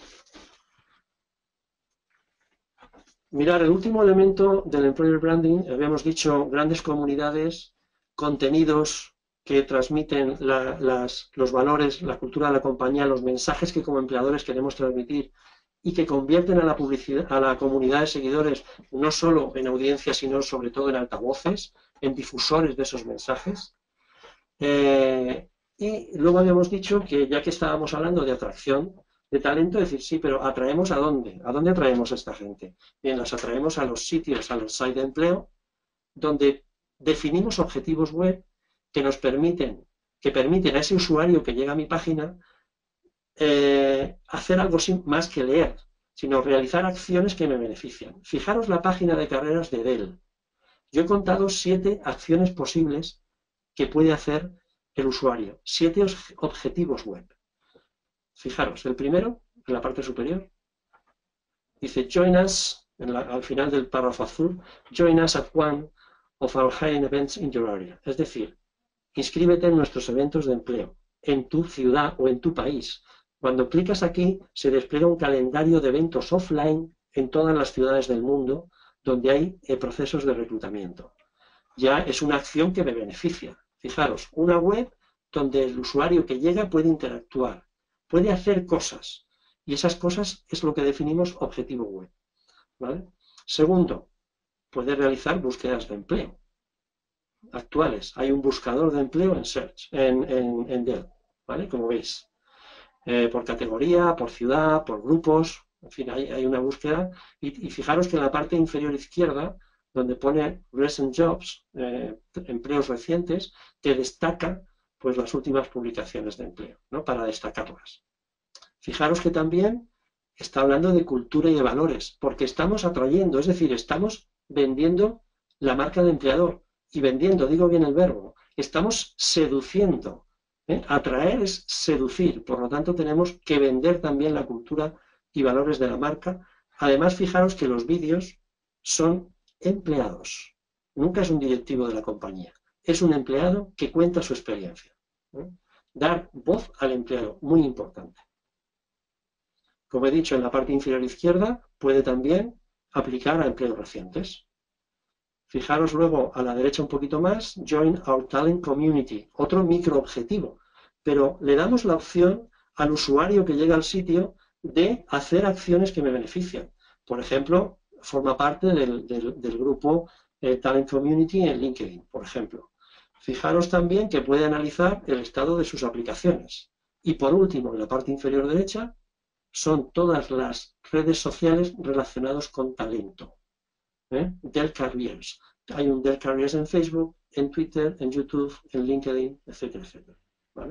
Mirar, el último elemento del Employer Branding, habíamos dicho grandes comunidades, contenidos que transmiten la, las, los valores, la cultura de la compañía, los mensajes que como empleadores queremos transmitir y que convierten a la, publicidad, a la comunidad de seguidores no solo en audiencia, sino sobre todo en altavoces, en difusores de esos mensajes. Eh, y luego habíamos dicho que ya que estábamos hablando de atracción de talento, decir, sí, pero ¿atraemos a dónde? ¿A dónde atraemos a esta gente? Bien, las atraemos a los sitios, a los sites de empleo, donde definimos objetivos web que nos permiten, que permiten a ese usuario que llega a mi página eh, hacer algo sin, más que leer, sino realizar acciones que me benefician. Fijaros la página de carreras de Dell. Yo he contado siete acciones posibles que puede hacer el usuario, siete objetivos web. Fijaros, el primero, en la parte superior, dice Join us, en la, al final del párrafo azul, Join us at one of our hiring events in your area. Es decir, inscríbete en nuestros eventos de empleo, en tu ciudad o en tu país. Cuando clicas aquí, se despliega un calendario de eventos offline en todas las ciudades del mundo donde hay eh, procesos de reclutamiento. Ya es una acción que me beneficia. Fijaros, una web donde el usuario que llega puede interactuar, puede hacer cosas, y esas cosas es lo que definimos objetivo web. ¿Vale? Segundo, puede realizar búsquedas de empleo actuales. Hay un buscador de empleo en Search, en, en, en Dell, ¿vale? Como veis. Eh, por categoría, por ciudad, por grupos, en fin, hay, hay una búsqueda. Y, y fijaros que en la parte inferior izquierda, donde pone Recent Jobs, eh, empleos recientes, te destaca pues las últimas publicaciones de empleo, ¿no? Para destacarlas. Fijaros que también está hablando de cultura y de valores, porque estamos atrayendo, es decir, estamos vendiendo la marca de empleador. Y vendiendo, digo bien el verbo, estamos seduciendo. ¿eh? Atraer es seducir, por lo tanto tenemos que vender también la cultura y valores de la marca. Además, fijaros que los vídeos son empleados. Nunca es un directivo de la compañía. Es un empleado que cuenta su experiencia. ¿eh? Dar voz al empleado, muy importante. Como he dicho, en la parte inferior izquierda puede también aplicar a empleos recientes. Fijaros luego a la derecha un poquito más, Join Our Talent Community, otro microobjetivo, pero le damos la opción al usuario que llega al sitio de hacer acciones que me benefician. Por ejemplo, forma parte del, del, del grupo eh, Talent Community en LinkedIn, por ejemplo. Fijaros también que puede analizar el estado de sus aplicaciones. Y por último, en la parte inferior derecha, son todas las redes sociales relacionadas con talento. ¿Eh? Dell Careers. Hay un Dell Careers en Facebook, en Twitter, en YouTube, en LinkedIn, etcétera, etcétera. ¿Vale?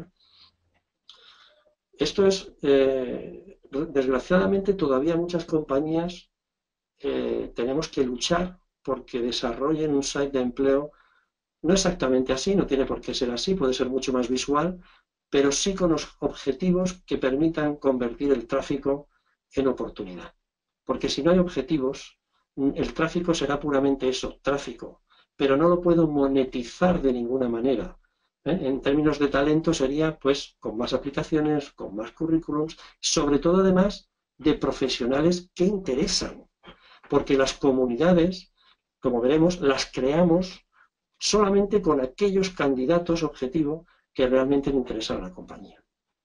Esto es, eh, desgraciadamente, todavía muchas compañías eh, tenemos que luchar porque desarrollen un site de empleo no exactamente así, no tiene por qué ser así, puede ser mucho más visual, pero sí con los objetivos que permitan convertir el tráfico en oportunidad. Porque si no hay objetivos, el tráfico será puramente eso, tráfico, pero no lo puedo monetizar de ninguna manera. ¿eh? En términos de talento sería pues con más aplicaciones, con más currículums, sobre todo además de profesionales que interesan, porque las comunidades, como veremos, las creamos solamente con aquellos candidatos objetivo que realmente le interesan a la compañía.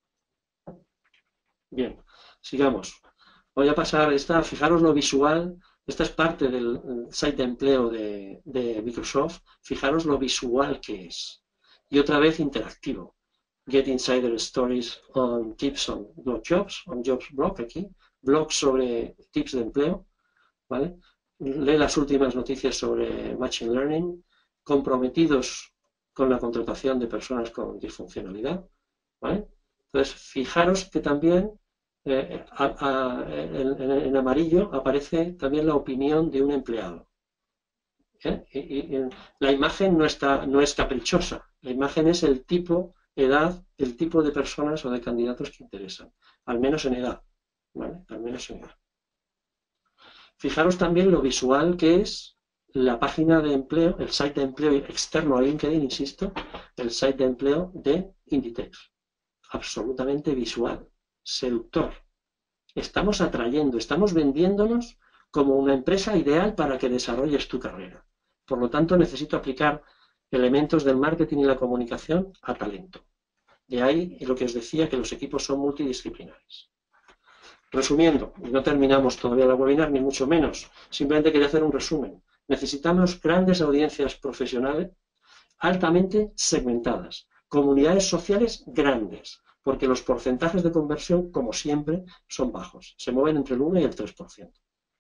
Bien, sigamos. Voy a pasar esta, fijaros lo visual. Esta es parte del site de empleo de, de Microsoft. Fijaros lo visual que es. Y otra vez interactivo. Get Insider Stories on Tips on Jobs, on Jobs Blog aquí. Blog sobre tips de empleo. ¿Vale? Lee las últimas noticias sobre Machine Learning. comprometidos con la contratación de personas con disfuncionalidad, ¿vale? Entonces, fijaros que también eh, a, a, en, en amarillo aparece también la opinión de un empleado. ¿Eh? Y, y, y la imagen no, está, no es caprichosa, la imagen es el tipo, edad, el tipo de personas o de candidatos que interesan, al menos en edad, ¿vale? Al menos en edad. Fijaros también lo visual que es la página de empleo, el site de empleo externo a LinkedIn, insisto, el site de empleo de Inditex. Absolutamente visual, seductor. Estamos atrayendo, estamos vendiéndonos como una empresa ideal para que desarrolles tu carrera. Por lo tanto, necesito aplicar elementos del marketing y la comunicación a talento. De ahí lo que os decía, que los equipos son multidisciplinares. Resumiendo, no terminamos todavía la webinar, ni mucho menos. Simplemente quería hacer un resumen. Necesitamos grandes audiencias profesionales altamente segmentadas, comunidades sociales grandes, porque los porcentajes de conversión, como siempre, son bajos. Se mueven entre el uno y el tres por ciento.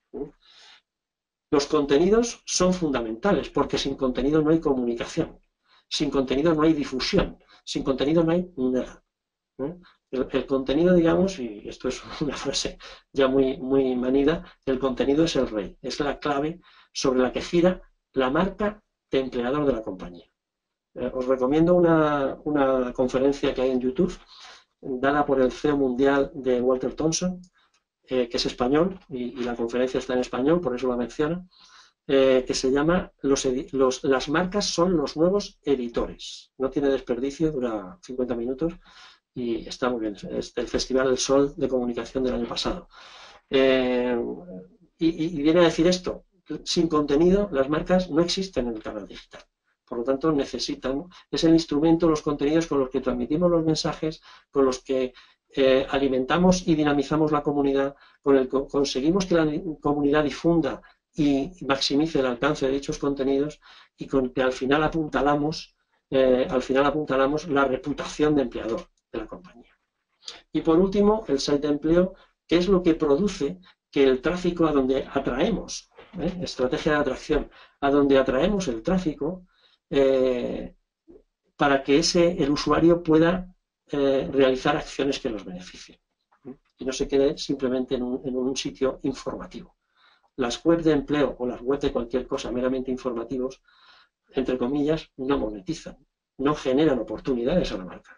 Los contenidos son fundamentales, porque sin contenido no hay comunicación. Sin contenido no hay difusión. Sin contenido no hay nada. El, el contenido, digamos, y esto es una frase ya muy, muy manida, el contenido es el rey. Es la clave sobre la que gira la marca de empleador de la compañía. Eh, os recomiendo una, una conferencia que hay en YouTube, dada por el C E O mundial de Walter Thompson, eh, que es español, y, y la conferencia está en español, por eso la menciono, eh, que se llama los, los, Las marcas son los nuevos editores. No tiene desperdicio, dura cincuenta minutos y está muy bien. Es del Festival del Sol de Comunicación del año pasado. Eh, y, y viene a decir esto, sin contenido las marcas no existen en el canal digital. Por lo tanto, necesitan, es el instrumento, los contenidos con los que transmitimos los mensajes, con los que eh, alimentamos y dinamizamos la comunidad, con el que conseguimos que la comunidad difunda y maximice el alcance de dichos contenidos y con que al final apuntalamos, eh, al final apuntalamos la reputación de empleador de la compañía. Y por último, el site de empleo, que es lo que produce que el tráfico a donde atraemos, ¿eh? estrategia de atracción, a donde atraemos el tráfico, Eh, para que ese, el usuario pueda eh, realizar acciones que los beneficien ¿eh? y no se quede simplemente en un, en un sitio informativo. Las webs de empleo o las webs de cualquier cosa meramente informativos, entre comillas, no monetizan, no generan oportunidades a la marca.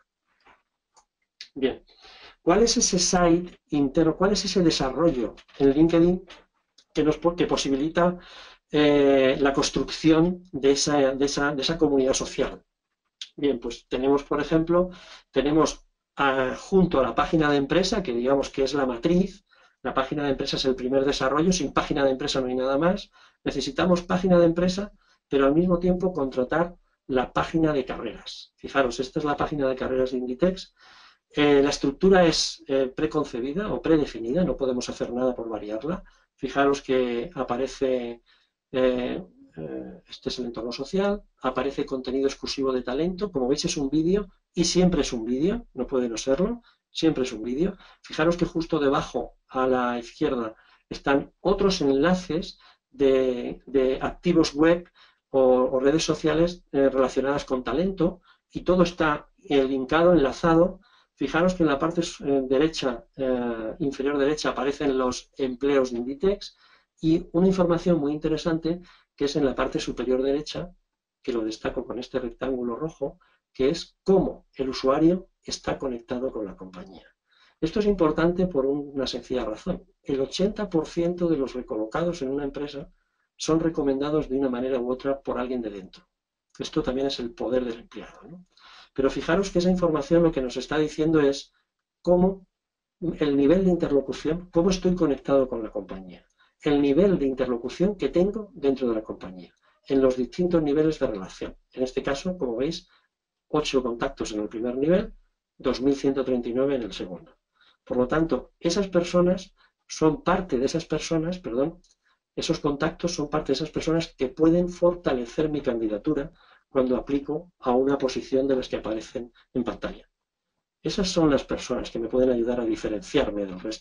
Bien, ¿cuál es ese site interno, cuál es ese desarrollo en LinkedIn que, nos, que posibilita Eh, la construcción de esa, de, esa, de esa comunidad social? Bien, pues tenemos, por ejemplo, tenemos a, junto a la página de empresa, que digamos que es la matriz, la página de empresa es el primer desarrollo, sin página de empresa no hay nada más, necesitamos página de empresa, pero al mismo tiempo contratar la página de carreras. Fijaros, esta es la página de carreras de Inditex. Eh, la estructura es eh, preconcebida o predefinida, no podemos hacer nada por variarla. Fijaros que aparece... Eh, eh, este es el entorno social, aparece contenido exclusivo de talento, como veis es un vídeo y siempre es un vídeo, no puede no serlo, siempre es un vídeo. Fijaros que justo debajo a la izquierda están otros enlaces de, de activos web o, o redes sociales eh, relacionadas con talento y todo está eh, linkado, enlazado. Fijaros que en la parte eh, derecha, eh, inferior derecha aparecen los empleos de Inditex. Y una información muy interesante que es en la parte superior derecha, que lo destaco con este rectángulo rojo, que es cómo el usuario está conectado con la compañía. Esto es importante por una sencilla razón. El ochenta por ciento de los recolocados en una empresa son recomendados de una manera u otra por alguien de dentro. Esto también es el poder del empleado, ¿no? Pero fijaros que esa información lo que nos está diciendo es cómo el nivel de interlocución, cómo estoy conectado con la compañía. El nivel de interlocución que tengo dentro de la compañía, en los distintos niveles de relación. En este caso, como veis, ocho contactos en el primer nivel, dos mil ciento treinta y nueve en el segundo. Por lo tanto, esas personas son parte de esas personas, perdón, esos contactos son parte de esas personas que pueden fortalecer mi candidatura cuando aplico a una posición de las que aparecen en pantalla. Esas son las personas que me pueden ayudar a diferenciarme del resto.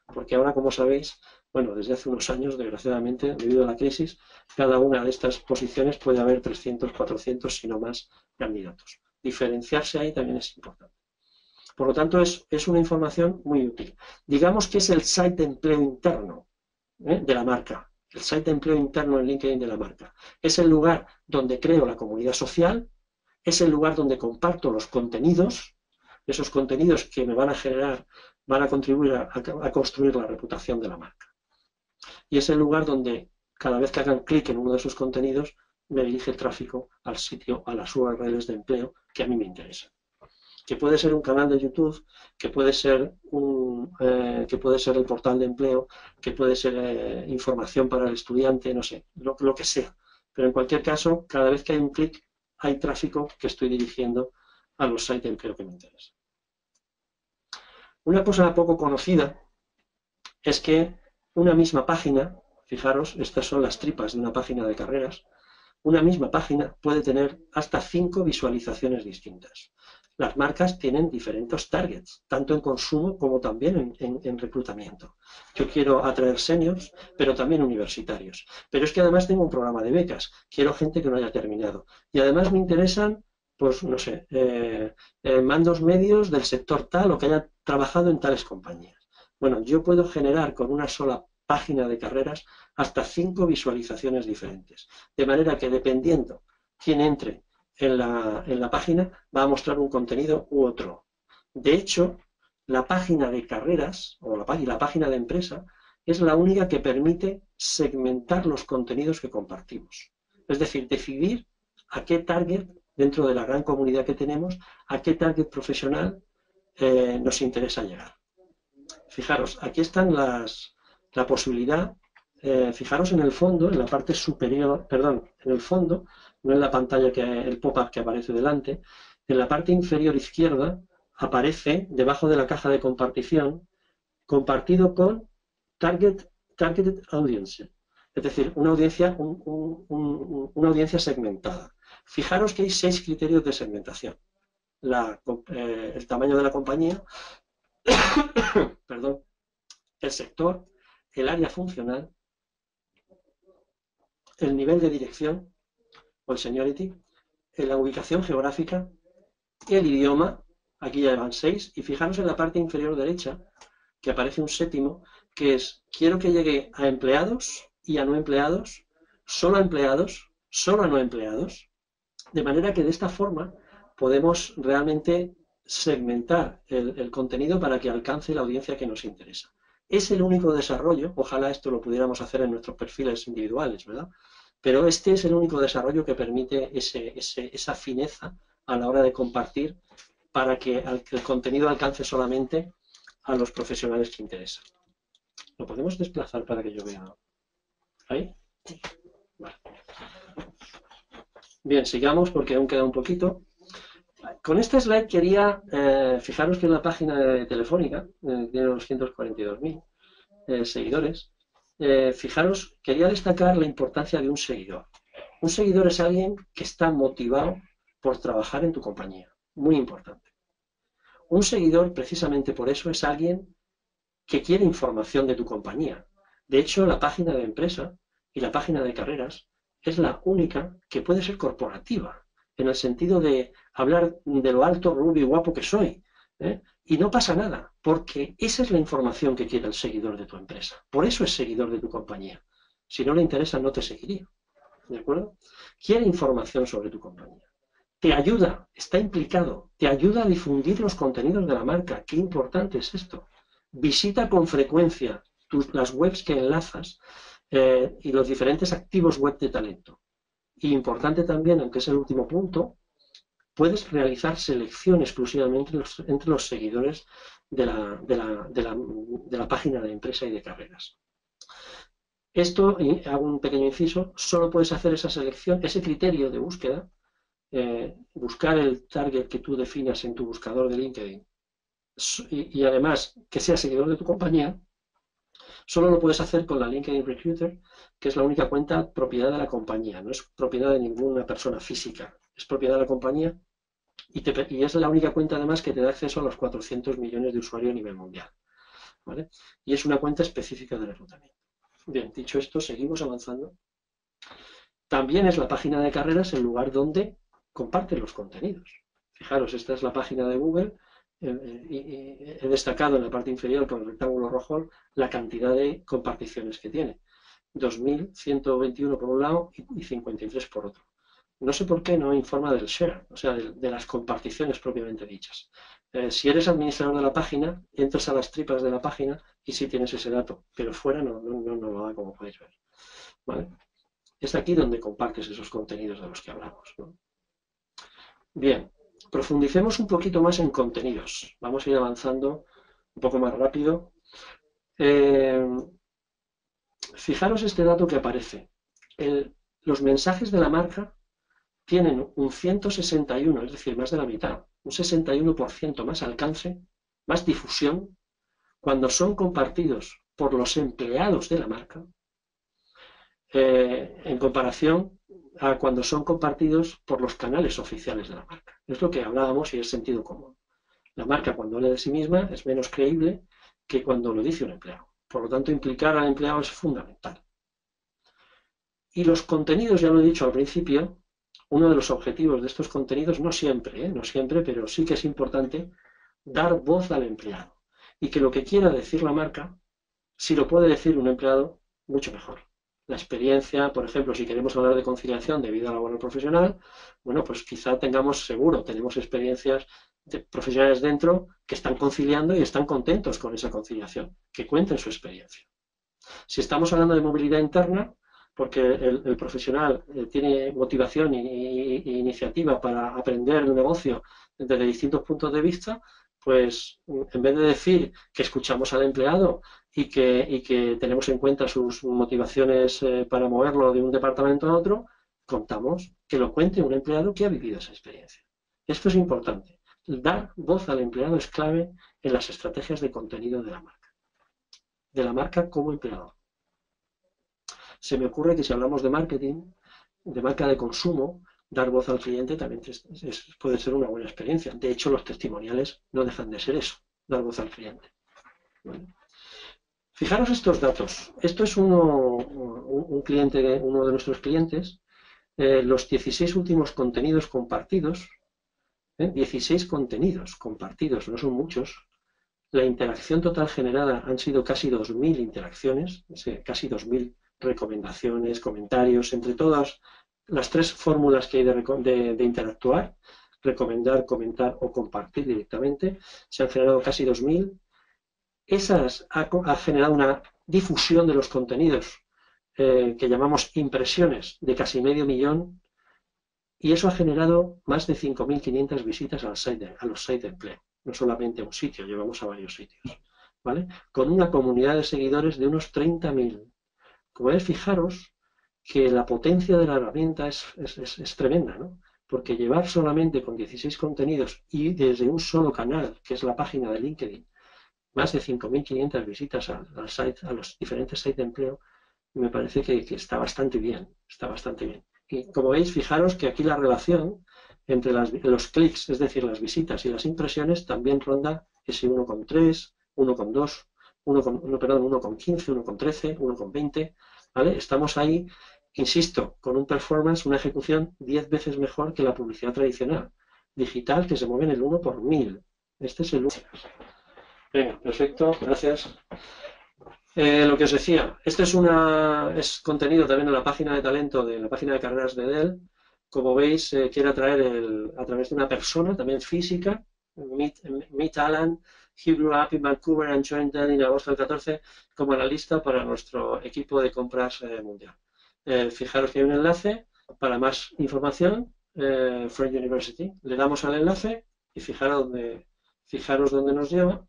porque ahora, como sabéis, bueno, desde hace unos años, desgraciadamente, debido a la crisis, cada una de estas posiciones puede haber trescientos, cuatrocientos, si no más, candidatos. Diferenciarse ahí también es importante. Por lo tanto, es, es una información muy útil. Digamos que es el site de empleo interno, ¿eh?, de la marca. El site de empleo interno en LinkedIn de la marca. Es el lugar donde creo la comunidad social, es el lugar donde comparto los contenidos, esos contenidos que me van a generar, van a contribuir a, a, a construir la reputación de la marca. Y es el lugar donde cada vez que hagan clic en uno de esos contenidos, me dirige el tráfico al sitio, a las U R Ls de empleo que a mí me interesan. Que puede ser un canal de YouTube, que puede ser, un, eh, que puede ser el portal de empleo, que puede ser eh, información para el estudiante, no sé, lo, lo que sea. Pero en cualquier caso, cada vez que hay un clic, hay tráfico que estoy dirigiendo a los sites de empleo que me interesan. Una cosa poco conocida es que una misma página, fijaros, estas son las tripas de una página de carreras, una misma página puede tener hasta cinco visualizaciones distintas. Las marcas tienen diferentes targets, tanto en consumo como también en, en, en reclutamiento. Yo quiero atraer seniors, pero también universitarios. Pero es que además tengo un programa de becas, quiero gente que no haya terminado. Y además me interesan, pues no sé, eh, eh, mandos medios del sector tal o que haya trabajado en tales compañías. Bueno, yo puedo generar con una sola página de carreras hasta cinco visualizaciones diferentes. De manera que dependiendo quién entre En la, en la página va a mostrar un contenido u otro. De hecho, la página de carreras o la, la página de empresa es la única que permite segmentar los contenidos que compartimos. Es decir, decidir a qué target, dentro de la gran comunidad que tenemos, a qué target profesional eh, nos interesa llegar. Fijaros, aquí están las, la posibilidad, eh, fijaros en el fondo, en la parte superior, perdón, en el fondo, no en la pantalla, que el pop-up que aparece delante, en la parte inferior izquierda aparece, debajo de la caja de compartición, compartido con Target, Targeted Audience, es decir, una audiencia, un, un, un, una audiencia segmentada. Fijaros que hay seis criterios de segmentación. La, eh, el tamaño de la compañía, perdón, el sector, el área funcional, el nivel de dirección, o el seniority, la ubicación geográfica, el idioma, aquí ya van seis, y fijaros en la parte inferior derecha, que aparece un séptimo, que es, quiero que llegue a empleados y a no empleados, solo a empleados, solo a no empleados, de manera que de esta forma podemos realmente segmentar el, el contenido para que alcance la audiencia que nos interesa. Es el único desarrollo, ojalá esto lo pudiéramos hacer en nuestros perfiles individuales, ¿verdad? Pero este es el único desarrollo que permite ese, ese, esa fineza a la hora de compartir para que el contenido alcance solamente a los profesionales que interesan. ¿Lo podemos desplazar para que yo vea? ¿Ahí? Sí. Vale. Bien, sigamos porque aún queda un poquito. Con este slide quería, eh, fijaros que en la página de Telefónica, eh, tiene doscientos cuarenta y dos mil eh, seguidores. Eh, fijaros, quería destacar la importancia de un seguidor. Un seguidor es alguien que está motivado por trabajar en tu compañía. Muy importante. Un seguidor, precisamente por eso, es alguien que quiere información de tu compañía. De hecho, la página de empresa y la página de carreras es la única que puede ser corporativa, en el sentido de hablar de lo alto, rubio y guapo que soy. ¿eh? Y no pasa nada, porque esa es la información que quiere el seguidor de tu empresa. Por eso es seguidor de tu compañía. Si no le interesa, no te seguiría. ¿De acuerdo? Quiere información sobre tu compañía. Te ayuda, está implicado, te ayuda a difundir los contenidos de la marca. Qué importante es esto. Visita con frecuencia tus, las webs que enlazas eh, y los diferentes activos web de talento. Y importante también, aunque es el último punto, puedes realizar selección exclusivamente los, entre los seguidores de la, de, la, de, la, de la página de empresa y de carreras. Esto, y hago un pequeño inciso, solo puedes hacer esa selección, ese criterio de búsqueda, eh, buscar el target que tú definas en tu buscador de LinkedIn y, y además que sea seguidor de tu compañía, solo lo puedes hacer con la LinkedIn Recruiter, que es la única cuenta propiedad de la compañía, no es propiedad de ninguna persona física, es propiedad de la compañía y, te, y es la única cuenta además que te da acceso a los cuatrocientos millones de usuarios a nivel mundial. ¿vale? Y es una cuenta específica de reclutamiento. Bien, dicho esto, seguimos avanzando. También es la página de carreras el lugar donde comparten los contenidos. Fijaros, esta es la página de Google, eh, y, y he destacado en la parte inferior con el rectángulo rojo la cantidad de comparticiones que tiene. dos mil ciento veintiuno por un lado y cincuenta y tres por otro. No sé por qué no informa del share, o sea, de, de las comparticiones propiamente dichas. Eh, si eres administrador de la página, entras a las tripas de la página y sí tienes ese dato, pero fuera no, no, no, no lo da, como podéis ver. ¿Vale? Es aquí donde compartes esos contenidos de los que hablamos, ¿no? Bien, profundicemos un poquito más en contenidos. Vamos a ir avanzando un poco más rápido. Eh, fijaros este dato que aparece. El, los mensajes de la marca tienen un ciento sesenta y uno, es decir, más de la mitad, un sesenta y uno por ciento más alcance, más difusión, cuando son compartidos por los empleados de la marca, eh, en comparación a cuando son compartidos por los canales oficiales de la marca. Es lo que hablábamos y es sentido común. La marca, cuando habla de sí misma, es menos creíble que cuando lo dice un empleado. Por lo tanto, implicar al empleado es fundamental. Y los contenidos, ya lo he dicho al principio, uno de los objetivos de estos contenidos, no siempre, ¿eh? no siempre, pero sí que es importante, dar voz al empleado. Y que lo que quiera decir la marca, si lo puede decir un empleado, mucho mejor. La experiencia, por ejemplo, si queremos hablar de conciliación de vida laboral profesional, bueno, pues quizá tengamos, seguro, tenemos experiencias de profesionales dentro que están conciliando y están contentos con esa conciliación, que cuenten su experiencia. Si estamos hablando de movilidad interna, porque el, el profesional eh, tiene motivación y, y, y iniciativa para aprender el negocio desde distintos puntos de vista, pues en vez de decir que escuchamos al empleado y que, y que tenemos en cuenta sus motivaciones eh, para moverlo de un departamento a otro, contamos que lo cuente un empleado que ha vivido esa experiencia. Esto es importante. Dar voz al empleado es clave en las estrategias de contenido de la marca. De la marca como empleador. Se me ocurre que si hablamos de marketing, de marca de consumo, dar voz al cliente también es, es, puede ser una buena experiencia. De hecho, los testimoniales no dejan de ser eso, dar voz al cliente. ¿Vale? Fijaros estos datos. Esto es uno, un, un cliente, uno de nuestros clientes. Eh, los dieciséis últimos contenidos compartidos, ¿eh? dieciséis contenidos compartidos, no son muchos. La interacción total generada han sido casi dos mil interacciones, casi dos mil recomendaciones, comentarios, entre todas las tres fórmulas que hay de, de, de interactuar, recomendar, comentar o compartir directamente, se han generado casi dos mil. Esas ha, ha generado una difusión de los contenidos eh, que llamamos impresiones de casi medio millón, y eso ha generado más de cinco mil quinientas visitas al site, a los sites de empleo. No solamente a un sitio, llevamos a varios sitios, ¿vale? Con una comunidad de seguidores de unos treinta mil. Como veis, fijaros que la potencia de la herramienta es, es, es, es tremenda, ¿no? Porque llevar solamente con dieciséis contenidos y desde un solo canal, que es la página de LinkedIn, más de cinco mil quinientas visitas al, al site, a los diferentes sites de empleo, me parece que, que está bastante bien, está bastante bien. Y como veis, fijaros que aquí la relación entre las, los clics, es decir, las visitas y las impresiones, también ronda ese uno coma tres, uno coma dos, uno coma quince, uno coma trece, uno coma veinte, ¿vale? Estamos ahí, insisto, con un performance, una ejecución diez veces mejor que la publicidad tradicional, digital, que se mueve en el uno por mil. Este es el uno. Venga, perfecto, gracias. Eh, lo que os decía, este es, una, es contenido también en la página de talento de la página de carreras de Dell. Como veis, eh, quiere atraer el, a través de una persona también física, Meet, Meet Alan. He grew up in Vancouver and joined Dell en agosto del catorce como analista para nuestro equipo de compras eh, mundial. Eh, fijaros que hay un enlace para más información, eh, Friend University. Le damos al enlace y fijaros dónde, fijaros dónde nos lleva,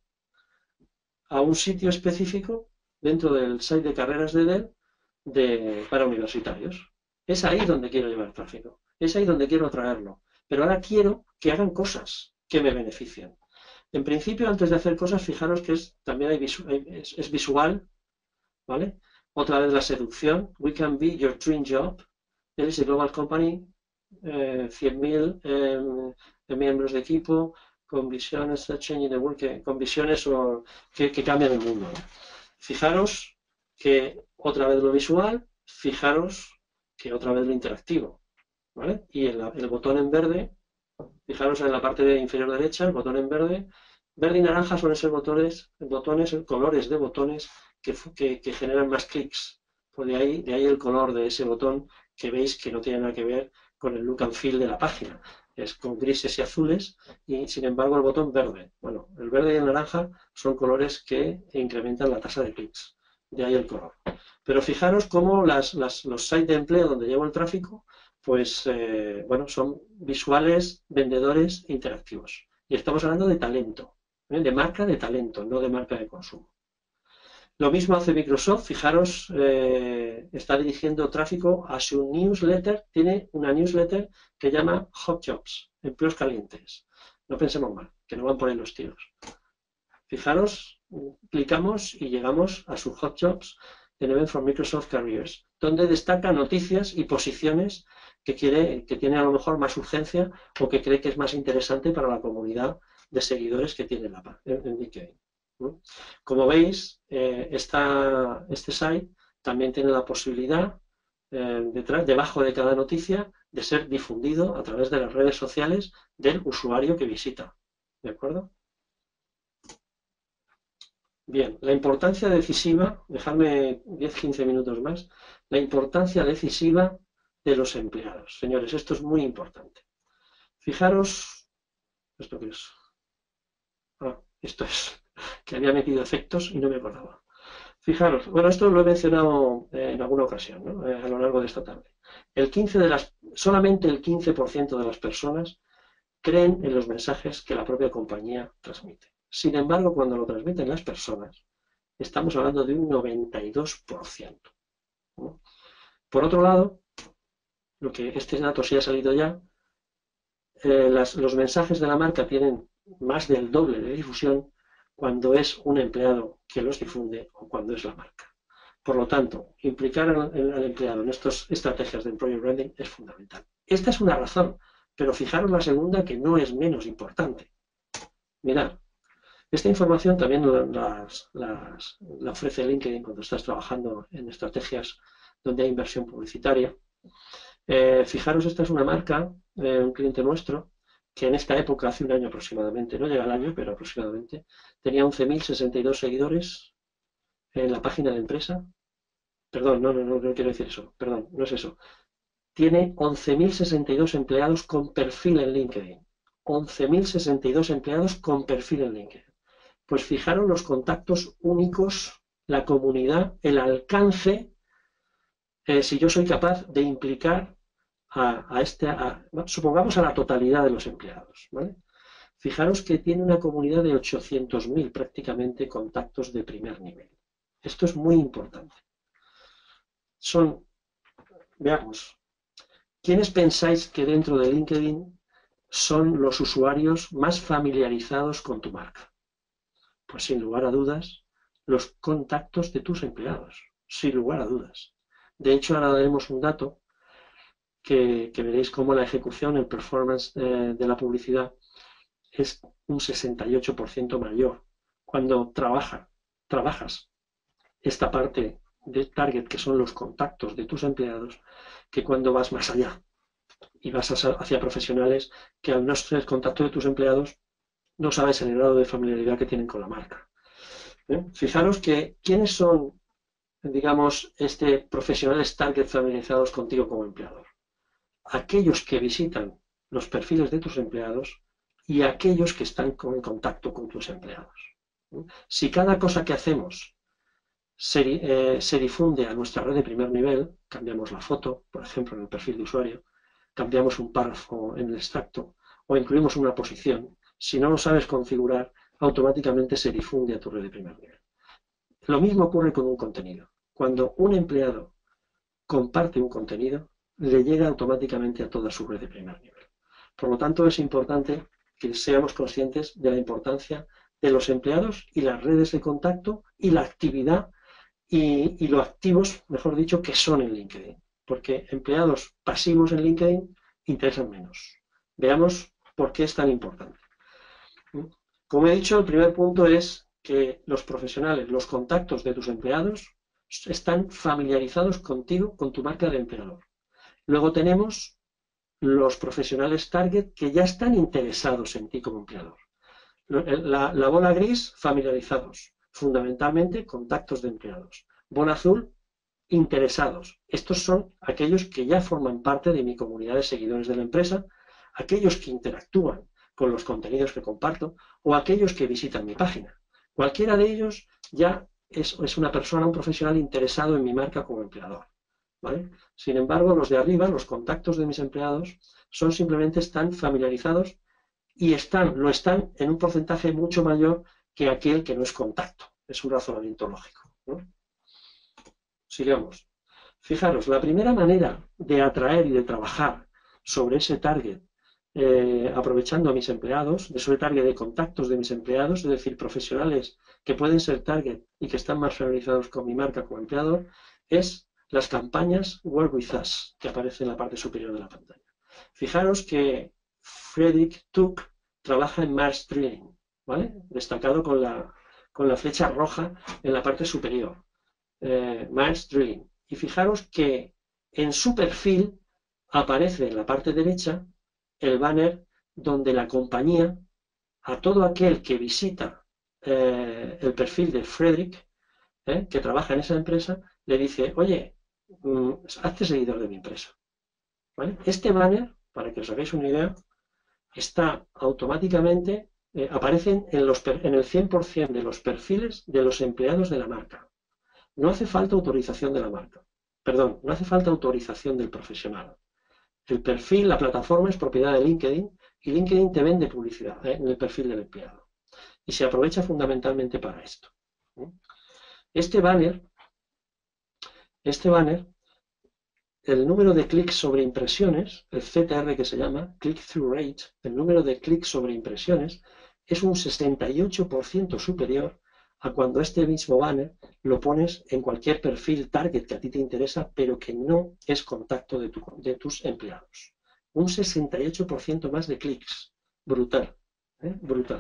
a un sitio específico dentro del site de carreras de Dell de, para universitarios. Es ahí donde quiero llevar tráfico, es ahí donde quiero atraerlo. Pero ahora quiero que hagan cosas que me beneficien. En principio, antes de hacer cosas, fijaros que es, también hay visu es, es visual, ¿vale? Otra vez la seducción. We can be your dream job. Él es a global company, eh, cien mil eh, miembros de equipo, con visiones changing the world, que, con visiones o, que, que cambian el mundo, ¿no? Fijaros que otra vez lo visual, fijaros que otra vez lo interactivo, ¿vale? Y el, el botón en verde, fijaros en la parte inferior derecha, el botón en verde, verde y naranja suelen ser botones, botones, colores de botones que, que, que generan más clics. Pues de ahí, de ahí el color de ese botón que veis que no tiene nada que ver con el look and feel de la página. Es con grises y azules y sin embargo el botón verde. Bueno, el verde y el naranja son colores que incrementan la tasa de clics. De ahí el color. Pero fijaros cómo las, las, los sites de empleo donde llevo el tráfico, pues eh, bueno, son visuales, vendedores, interactivos. Y estamos hablando de talento, ¿eh? De marca de talento, no de marca de consumo. Lo mismo hace Microsoft, fijaros, eh, está dirigiendo tráfico a su newsletter, tiene una newsletter que llama Hot Jobs, empleos calientes. No pensemos mal, que no van por ahí los tiros. Fijaros, clicamos y llegamos a su Hot Jobs en Event for Microsoft Careers, donde destaca noticias y posiciones que quiere, que tiene a lo mejor más urgencia o que cree que es más interesante para la comunidad de seguidores que tiene la, en LinkedIn. Como veis, eh, esta, este site también tiene la posibilidad, eh, detrás, debajo de cada noticia, de ser difundido a través de las redes sociales del usuario que visita. ¿De acuerdo? Bien, la importancia decisiva, dejadme diez a quince minutos más, la importancia decisiva de los empleados. Señores, esto es muy importante. Fijaros, ¿esto qué es? Ah, esto es, que había metido efectos y no me acordaba. Fijaros, bueno, esto lo he mencionado en alguna ocasión, ¿no? A lo largo de esta tarde. El quince de las, solamente el quince por ciento de las personas creen en los mensajes que la propia compañía transmite. Sin embargo, cuando lo transmiten las personas, estamos hablando de un noventa y dos por ciento. ¿No? Por otro lado, lo que este dato sí ha salido ya, eh, las, los mensajes de la marca tienen más del doble de difusión cuando es un empleado que los difunde o cuando es la marca. Por lo tanto, implicar al, al empleado en estas estrategias de employer branding es fundamental. Esta es una razón, pero fijaros la segunda, que no es menos importante. Mirad, esta información también las, las, la ofrece LinkedIn cuando estás trabajando en estrategias donde hay inversión publicitaria. Eh, fijaros, esta es una marca, eh, un cliente nuestro, que en esta época, hace un año aproximadamente, no llega al año, pero aproximadamente, tenía once mil sesenta y dos seguidores en la página de empresa. Perdón, no, no, no, no quiero decir eso, perdón, no es eso. Tiene once mil sesenta y dos empleados con perfil en LinkedIn. once mil sesenta y dos empleados con perfil en LinkedIn. Pues fijaros los contactos únicos, la comunidad, el alcance, eh, si yo soy capaz de implicar a, a este, a, supongamos a la totalidad de los empleados, ¿vale? Fijaros que tiene una comunidad de ochocientos mil prácticamente contactos de primer nivel. Esto es muy importante. Son, veamos, ¿quiénes pensáis que dentro de LinkedIn son los usuarios más familiarizados con tu marca? Pues sin lugar a dudas, los contactos de tus empleados, sin lugar a dudas. De hecho, ahora daremos un dato que, que veréis cómo la ejecución, el performance eh, de la publicidad es un sesenta y ocho por ciento mayor cuando trabaja, trabajas esta parte de target, que son los contactos de tus empleados, que cuando vas más allá y vas hacia profesionales que al no ser contacto de tus empleados no sabes el grado de familiaridad que tienen con la marca. ¿Eh? Fijaros que quiénes son, digamos, este profesionales target familiarizados contigo como empleador. Aquellos que visitan los perfiles de tus empleados y aquellos que están en contacto con tus empleados. ¿Eh? Si cada cosa que hacemos se, eh, se difunde a nuestra red de primer nivel, cambiamos la foto, por ejemplo, en el perfil de usuario, cambiamos un párrafo en el extracto o incluimos una posición, si no lo sabes configurar, automáticamente se difunde a tu red de primer nivel. Lo mismo ocurre con un contenido. Cuando un empleado comparte un contenido, le llega automáticamente a toda su red de primer nivel. Por lo tanto, es importante que seamos conscientes de la importancia de los empleados y las redes de contacto y la actividad y, y lo activos, mejor dicho, que son en LinkedIn. Porque empleados pasivos en LinkedIn interesan menos. Veamos por qué es tan importante. Como he dicho, el primer punto es que los profesionales, los contactos de tus empleados están familiarizados contigo, con tu marca de empleador. Luego tenemos los profesionales target que ya están interesados en ti como empleador. La, la bola gris, familiarizados, fundamentalmente contactos de empleados. Bola azul, interesados. Estos son aquellos que ya forman parte de mi comunidad de seguidores de la empresa, aquellos que interactúan con los contenidos que comparto o aquellos que visitan mi página. Cualquiera de ellos ya es, es una persona, un profesional interesado en mi marca como empleador, ¿vale? Sin embargo, los de arriba, los contactos de mis empleados, son simplemente están familiarizados y están, lo están en un porcentaje mucho mayor que aquel que no es contacto. Es un razonamiento lógico, ¿no? Sigamos. Fijaros, la primera manera de atraer y de trabajar sobre ese target, eh, aprovechando a mis empleados, de ese target de contactos de mis empleados, es decir, profesionales que pueden ser target y que están más familiarizados con mi marca como empleador, es las campañas Work With Us, que aparecen en la parte superior de la pantalla. Fijaros que Frederick Tuck trabaja en Mars Drilling, ¿vale? Destacado con la, con la flecha roja en la parte superior. Eh, Mars Drilling. Y fijaros que en su perfil aparece en la parte derecha el banner donde la compañía, a todo aquel que visita eh, el perfil de Frederick, eh, que trabaja en esa empresa, le dice, oye, mm, hazte seguidor de mi empresa. ¿Vale? Este banner, para que os hagáis una idea, está automáticamente, eh, aparecen en, los, en el cien por cien de los perfiles de los empleados de la marca. No hace falta autorización de la marca. Perdón, no hace falta autorización del profesional. El perfil, la plataforma es propiedad de LinkedIn y LinkedIn te vende publicidad, ¿eh?, en el perfil del empleado. Y se aprovecha fundamentalmente para esto. Este banner, este banner, el número de clics sobre impresiones, el C T R que se llama, click-through rate, el número de clics sobre impresiones, es un sesenta y ocho por ciento superior a cuando este mismo banner lo pones en cualquier perfil target que a ti te interesa, pero que no es contacto de, tu, de tus empleados. Un sesenta y ocho por ciento más de clics. Brutal. ¿eh? Brutal.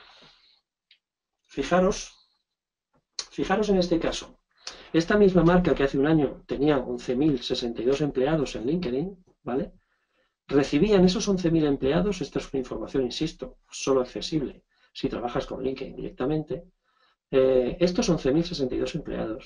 Fijaros, fijaros en este caso. Esta misma marca que hace un año tenía once mil sesenta y dos empleados en LinkedIn, ¿vale? Recibían esos once mil empleados, esta es una información, insisto, solo accesible si trabajas con LinkedIn directamente. Eh, estos once mil sesenta y dos empleados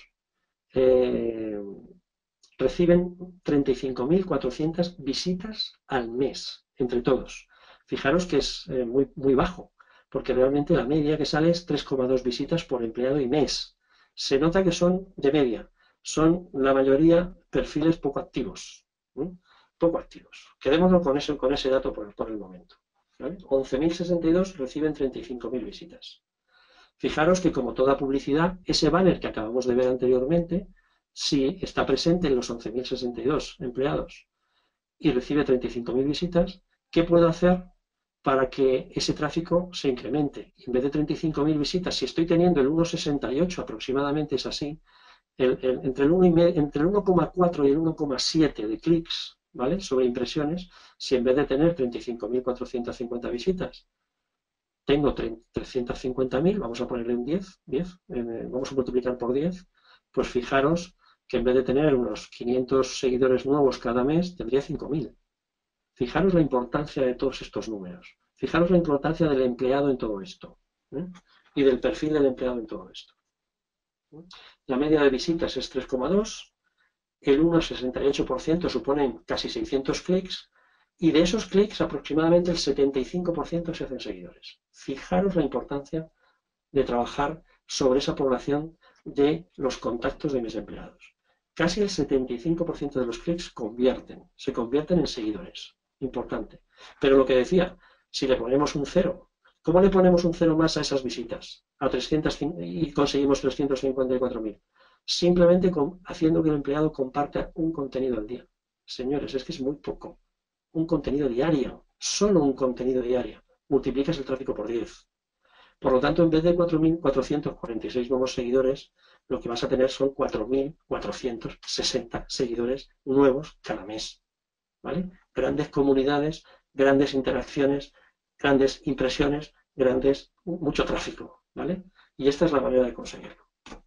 eh, reciben treinta y cinco mil cuatrocientas visitas al mes, entre todos. Fijaros que es eh, muy, muy bajo, porque realmente la media que sale es tres coma dos visitas por empleado y mes. Se nota que son de media, son la mayoría perfiles poco activos, ¿eh? Poco activos. Quedémonos con, eso, con ese dato por, por el momento, ¿vale? once mil sesenta y dos reciben treinta y cinco mil visitas. Fijaros que, como toda publicidad, ese banner que acabamos de ver anteriormente, si está presente en los once mil sesenta y dos empleados y recibe treinta y cinco mil visitas, ¿qué puedo hacer para que ese tráfico se incremente? En vez de treinta y cinco mil visitas, si estoy teniendo el uno coma sesenta y ocho aproximadamente, es así, el, el, entre el uno coma cuatro y el uno coma siete de clics, ¿vale?, sobre impresiones, si en vez de tener treinta y cinco mil cuatrocientas cincuenta visitas, tengo trescientos cincuenta mil, vamos a ponerle un diez, diez eh, vamos a multiplicar por diez, pues fijaros que en vez de tener unos quinientos seguidores nuevos cada mes, tendría cinco mil. Fijaros la importancia de todos estos números. Fijaros la importancia del empleado en todo esto, ¿eh?, y del perfil del empleado en todo esto. La media de visitas es tres coma dos, el uno coma sesenta y ocho por ciento suponen casi seiscientos clics, y de esos clics aproximadamente el setenta y cinco por ciento se hacen seguidores. Fijaros la importancia de trabajar sobre esa población de los contactos de mis empleados. Casi el setenta y cinco por ciento de los clics convierten, se convierten en seguidores. Importante. Pero lo que decía, si le ponemos un cero, ¿cómo le ponemos un cero más a esas visitas? A trescientos y conseguimos trescientos cincuenta y cuatro mil. Simplemente con, haciendo que el empleado comparta un contenido al día. Señores, es que es muy poco. Un contenido diario, solo un contenido diario, multiplicas el tráfico por diez. Por lo tanto, en vez de cuatro mil cuatrocientos cuarenta y seis nuevos seguidores, lo que vas a tener son cuatro mil cuatrocientos sesenta seguidores nuevos cada mes, ¿vale? Grandes comunidades, grandes interacciones, grandes impresiones, grandes, mucho tráfico, ¿vale? Y esta es la manera de conseguirlo.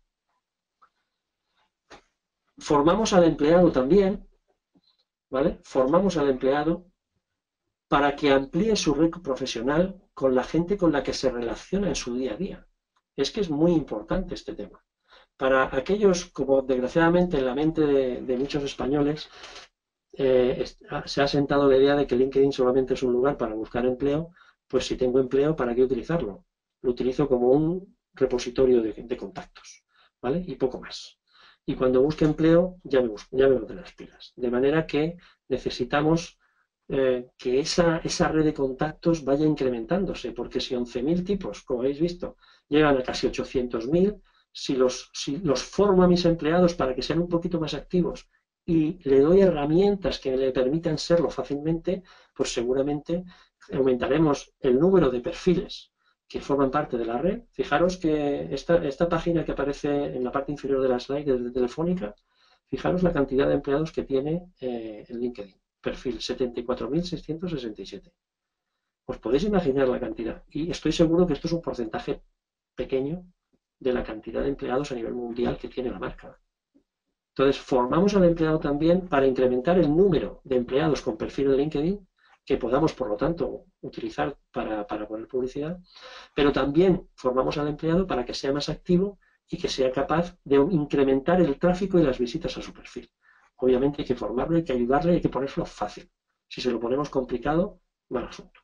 Formamos al empleado también, ¿vale? Formamos al empleado para que amplíe su red profesional con la gente con la que se relaciona en su día a día. Es que es muy importante este tema. Para aquellos, como desgraciadamente en la mente de, de muchos españoles, eh, se ha sentado la idea de que LinkedIn solamente es un lugar para buscar empleo, pues si tengo empleo, ¿para qué utilizarlo? Lo utilizo como un repositorio de, de contactos, ¿vale? Y poco más. Y cuando busque empleo, ya me, busco, ya me boté las pilas. De manera que necesitamos eh, que esa, esa red de contactos vaya incrementándose, porque si once mil tipos, como habéis visto, llegan a casi ochocientos mil, si los, si los formo a mis empleados para que sean un poquito más activos y le doy herramientas que le permitan serlo fácilmente, pues seguramente aumentaremos el número de perfiles que forman parte de la red. Fijaros que esta, esta página que aparece en la parte inferior de la slide de Telefónica, fijaros la cantidad de empleados que tiene eh, en LinkedIn. Perfil setenta y cuatro mil seiscientos sesenta y siete. Os podéis imaginar la cantidad. Y estoy seguro que esto es un porcentaje pequeño de la cantidad de empleados a nivel mundial que tiene la marca. Entonces, formamos al empleado también para incrementar el número de empleados con perfil de LinkedIn que podamos, por lo tanto, utilizar para, para poner publicidad, pero también formamos al empleado para que sea más activo y que sea capaz de incrementar el tráfico y las visitas a su perfil. Obviamente hay que formarlo, hay que ayudarle, hay que ponérselo fácil. Si se lo ponemos complicado, mal asunto.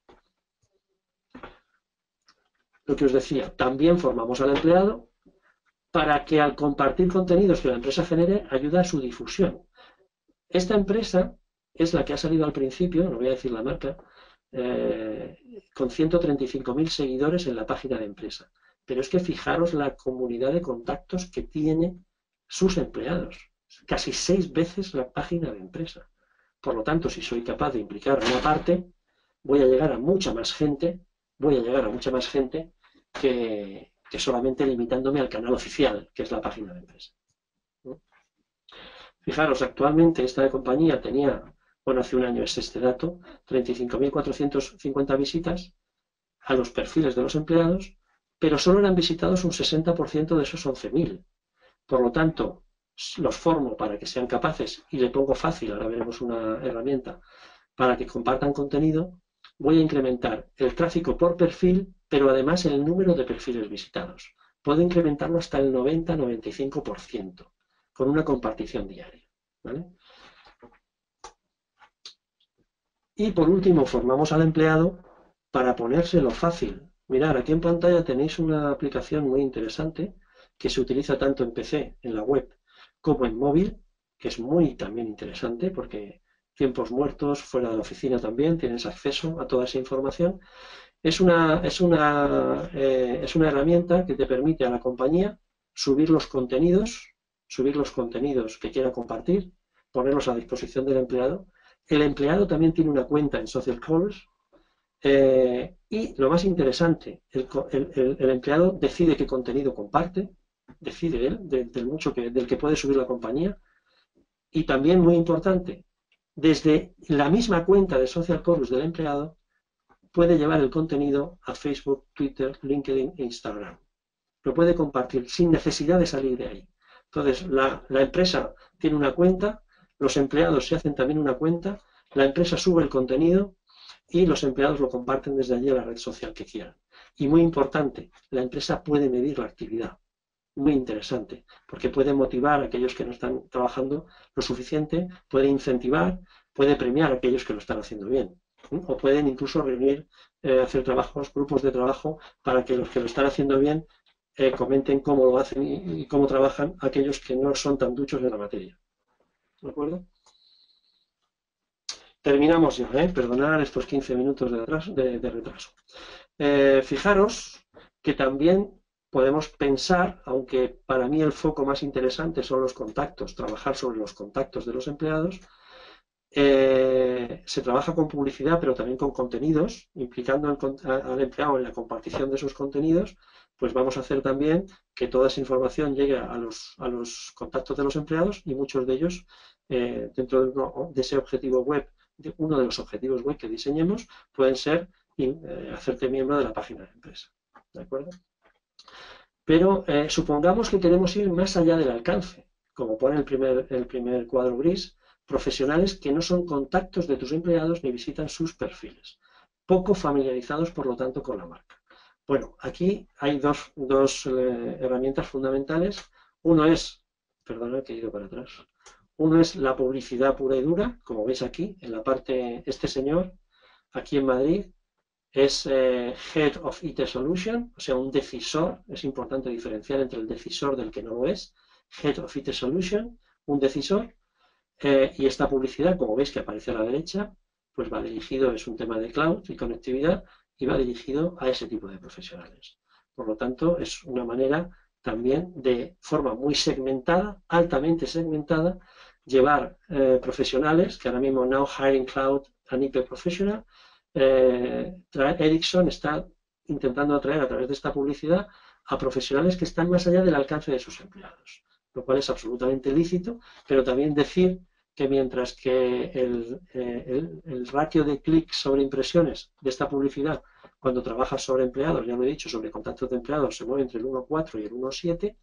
Lo que os decía, también formamos al empleado para que al compartir contenidos que la empresa genere, ayude a su difusión. Esta empresa es la que ha salido al principio, no voy a decir la marca, eh, con ciento treinta y cinco mil seguidores en la página de empresa. Pero es que fijaros la comunidad de contactos que tiene sus empleados. Casi seis veces la página de empresa. Por lo tanto, si soy capaz de implicar una parte, voy a llegar a mucha más gente, voy a llegar a mucha más gente que, que solamente limitándome al canal oficial, que es la página de empresa. ¿No? Fijaros, actualmente esta compañía tenía, bueno, hace un año es este dato, treinta y cinco mil cuatrocientas cincuenta visitas a los perfiles de los empleados, pero solo eran visitados un sesenta por ciento de esos once mil. Por lo tanto, los formo para que sean capaces, y le pongo fácil, ahora veremos una herramienta, para que compartan contenido, voy a incrementar el tráfico por perfil, pero además el número de perfiles visitados. Puedo incrementarlo hasta el noventa a noventa y cinco por ciento con una compartición diaria, ¿vale? Y por último, formamos al empleado para ponérselo fácil. Mirad, aquí en pantalla tenéis una aplicación muy interesante que se utiliza tanto en P C, en la web, como en móvil, que es muy también interesante porque tiempos muertos, fuera de la oficina también, tienes acceso a toda esa información. Es una, es una, eh, es una herramienta que te permite a la compañía subir los contenidos, subir los contenidos que quiera compartir, ponerlos a disposición del empleado. El empleado también tiene una cuenta en Social Commerce eh, y lo más interesante, el, el, el empleado decide qué contenido comparte, decide él, de, del mucho que, del que puede subir la compañía, y también muy importante, desde la misma cuenta de Social Commerce del empleado puede llevar el contenido a Facebook, Twitter, LinkedIn e Instagram. Lo puede compartir sin necesidad de salir de ahí. Entonces, la, la empresa tiene una cuenta, los empleados se hacen también una cuenta, la empresa sube el contenido y los empleados lo comparten desde allí a la red social que quieran. Y muy importante, la empresa puede medir la actividad. Muy interesante, porque puede motivar a aquellos que no están trabajando lo suficiente, puede incentivar, puede premiar a aquellos que lo están haciendo bien. O pueden incluso reunir, eh, hacer trabajos, grupos de trabajo, para que los que lo están haciendo bien eh, comenten cómo lo hacen y, y cómo trabajan aquellos que no son tan duchos de la materia. ¿De acuerdo? Terminamos ya, ¿eh? Perdonad estos quince minutos de, atraso, de, de retraso. Eh, fijaros que también podemos pensar, aunque para mí el foco más interesante son los contactos, trabajar sobre los contactos de los empleados, eh, se trabaja con publicidad, pero también con contenidos, implicando al, al empleado en la compartición de esos contenidos, pues vamos a hacer también que toda esa información llegue a los, a los contactos de los empleados y muchos de ellos, eh, dentro de, uno, de ese objetivo web, de uno de los objetivos web que diseñemos, pueden ser y eh, hacerte miembro de la página de empresa. ¿De acuerdo? Pero eh, supongamos que queremos ir más allá del alcance, como pone el primer, el primer cuadro gris, profesionales que no son contactos de tus empleados ni visitan sus perfiles, poco familiarizados por lo tanto con la marca. Bueno, aquí hay dos, dos eh, herramientas fundamentales. Uno es, perdona que he ido para atrás, uno es la publicidad pura y dura, como veis aquí, en la parte, este señor, aquí en Madrid, es eh, Head of I T Solution, o sea, un decisor. Es importante diferenciar entre el decisor del que no lo es. Head of I T Solution, un decisor, eh, y esta publicidad, como veis que aparece a la derecha, pues va dirigido, es un tema de cloud y conectividad, y va dirigido a ese tipo de profesionales. Por lo tanto, es una manera también de forma muy segmentada, altamente segmentada, llevar eh, profesionales, que ahora mismo Now Hiring Cloud and I P Professional, eh, Ericsson está intentando atraer a través de esta publicidad a profesionales que están más allá del alcance de sus empleados, lo cual es absolutamente lícito, pero también decir que mientras que el, eh, el, el ratio de clics sobre impresiones de esta publicidad, cuando trabajas sobre empleados, ya lo he dicho, sobre contactos de empleados, se mueve entre el uno coma cuatro y el uno coma siete,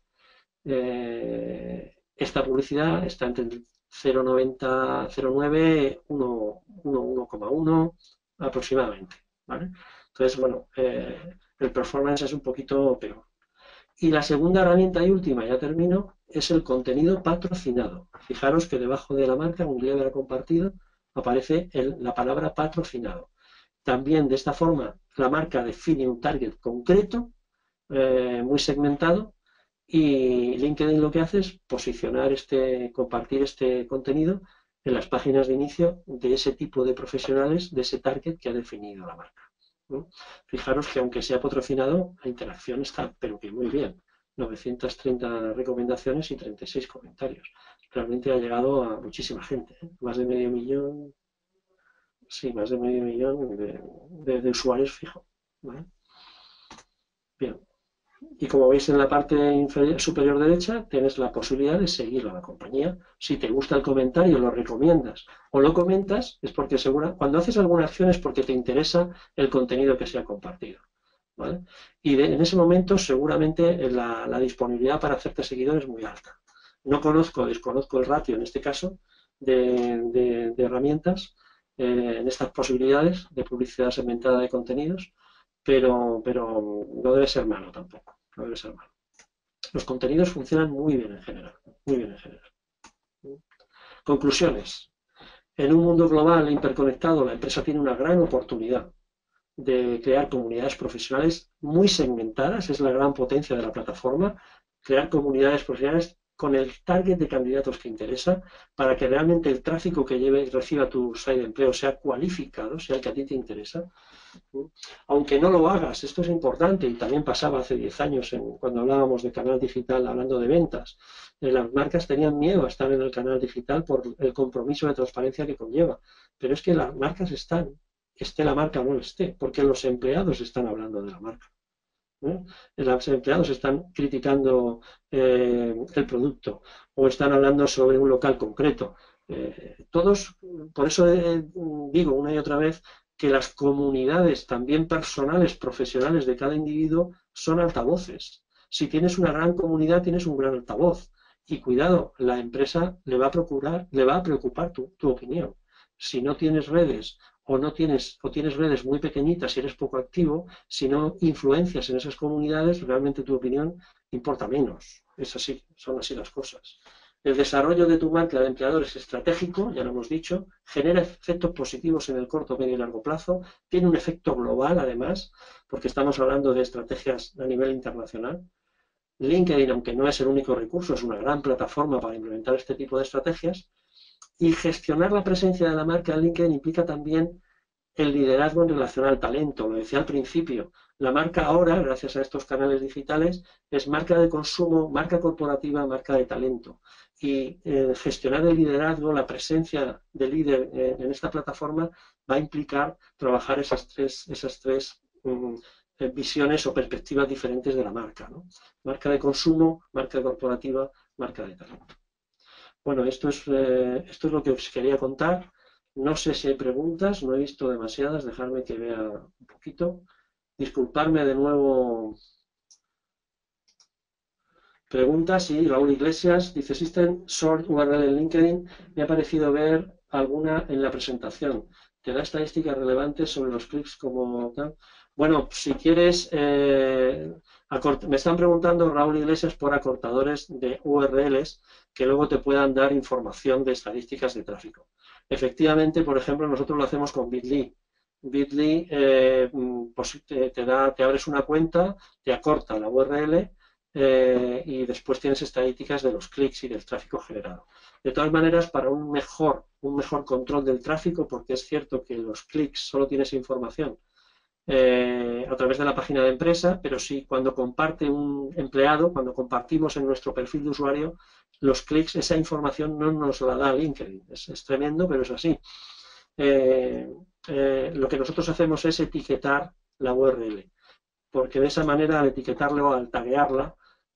eh, esta publicidad está entre el cero coma noventa, cero coma nueve, uno coma uno aproximadamente, ¿vale? Entonces, bueno, eh, el performance es un poquito peor. Y la segunda herramienta y última, ya termino, es el contenido patrocinado. Fijaros que debajo de la marca, un Unlever compartido, aparece el, la palabra patrocinado. También de esta forma la marca define un target concreto, eh, muy segmentado, y LinkedIn lo que hace es posicionar este, compartir este contenido en las páginas de inicio de ese tipo de profesionales, de ese target que ha definido la marca, ¿no? Fijaros que aunque sea patrocinado, la interacción está, pero que muy bien. novecientas treinta recomendaciones y treinta y seis comentarios. Realmente ha llegado a muchísima gente, ¿eh? Más de medio millón, sí, más de medio millón de, de, de usuarios fijo, ¿vale? Bien. Y como veis en la parte inferior, superior derecha, tienes la posibilidad de seguirlo a la compañía. Si te gusta el comentario, lo recomiendas o lo comentas, es porque segura, cuando haces alguna acción es porque te interesa el contenido que se ha compartido, ¿vale? Y de, en ese momento seguramente la, la disponibilidad para hacerte seguidor es muy alta. No conozco, desconozco el ratio en este caso de, de, de herramientas eh, en estas posibilidades de publicidad segmentada de contenidos, pero, pero no debe ser malo tampoco, no debe ser malo. Los contenidos funcionan muy bien en general, muy bien en general. Conclusiones. En un mundo global e interconectado, la empresa tiene una gran oportunidad de crear comunidades profesionales muy segmentadas, es la gran potencia de la plataforma, crear comunidades profesionales con el target de candidatos que interesa, para que realmente el tráfico que lleve y reciba tu site de empleo sea cualificado, sea el que a ti te interesa. Aunque no lo hagas, esto es importante, y también pasaba hace diez años en, cuando hablábamos de canal digital, hablando de ventas. Eh, las marcas tenían miedo a estar en el canal digital por el compromiso de transparencia que conlleva, pero es que las marcas están, esté la marca o no esté, porque los empleados están hablando de la marca, ¿no? Los empleados están criticando eh, el producto o están hablando sobre un local concreto. Eh, todos, por eso eh, digo una y otra vez que las comunidades también personales, profesionales de cada individuo son altavoces. Si tienes una gran comunidad, tienes un gran altavoz. Y cuidado, la empresa le va a procurar, le va a preocupar tu, tu opinión. Si no tienes redes o no tienes, o tienes redes muy pequeñitas y eres poco activo, si no influencias en esas comunidades, realmente tu opinión importa menos. Es así, son así las cosas. El desarrollo de tu marca de empleador es estratégico, ya lo hemos dicho, genera efectos positivos en el corto, medio y largo plazo, tiene un efecto global además, porque estamos hablando de estrategias a nivel internacional. LinkedIn, aunque no es el único recurso, es una gran plataforma para implementar este tipo de estrategias. Y gestionar la presencia de la marca en LinkedIn implica también el liderazgo en relación al talento. Lo decía al principio, la marca ahora, gracias a estos canales digitales, es marca de consumo, marca corporativa, marca de talento. Y eh, gestionar el liderazgo, la presencia de líder eh, en esta plataforma va a implicar trabajar esas tres, esas tres um, eh, visiones o perspectivas diferentes de la marca, ¿no? Marca de consumo, marca corporativa, marca de talento. Bueno, esto es, eh, esto es lo que os quería contar. No sé si hay preguntas, no he visto demasiadas, dejarme que vea un poquito. Disculparme de nuevo. Preguntas, sí, Raúl Iglesias dice, ¿existen short U R L en LinkedIn? Me ha parecido ver alguna en la presentación. ¿Te da estadísticas relevantes sobre los clics como tal? Bueno, si quieres, eh, me están preguntando, Raúl Iglesias, por acortadores de U R Ls que luego te puedan dar información de estadísticas de tráfico. Efectivamente, por ejemplo, nosotros lo hacemos con Bitly. Bitly eh, pues te, te, da, te abres una cuenta, te acorta la U R L eh, y después tienes estadísticas de los clics y del tráfico generado. De todas maneras, para un mejor, un mejor control del tráfico, porque es cierto que los clics solo tienes información eh, a través de la página de empresa, pero sí cuando comparte un empleado, cuando compartimos en nuestro perfil de usuario, los clics, esa información no nos la da LinkedIn. Es, es tremendo, pero es así. Eh, eh, lo que nosotros hacemos es etiquetar la U R L, porque de esa manera, al etiquetarla o al taguearla,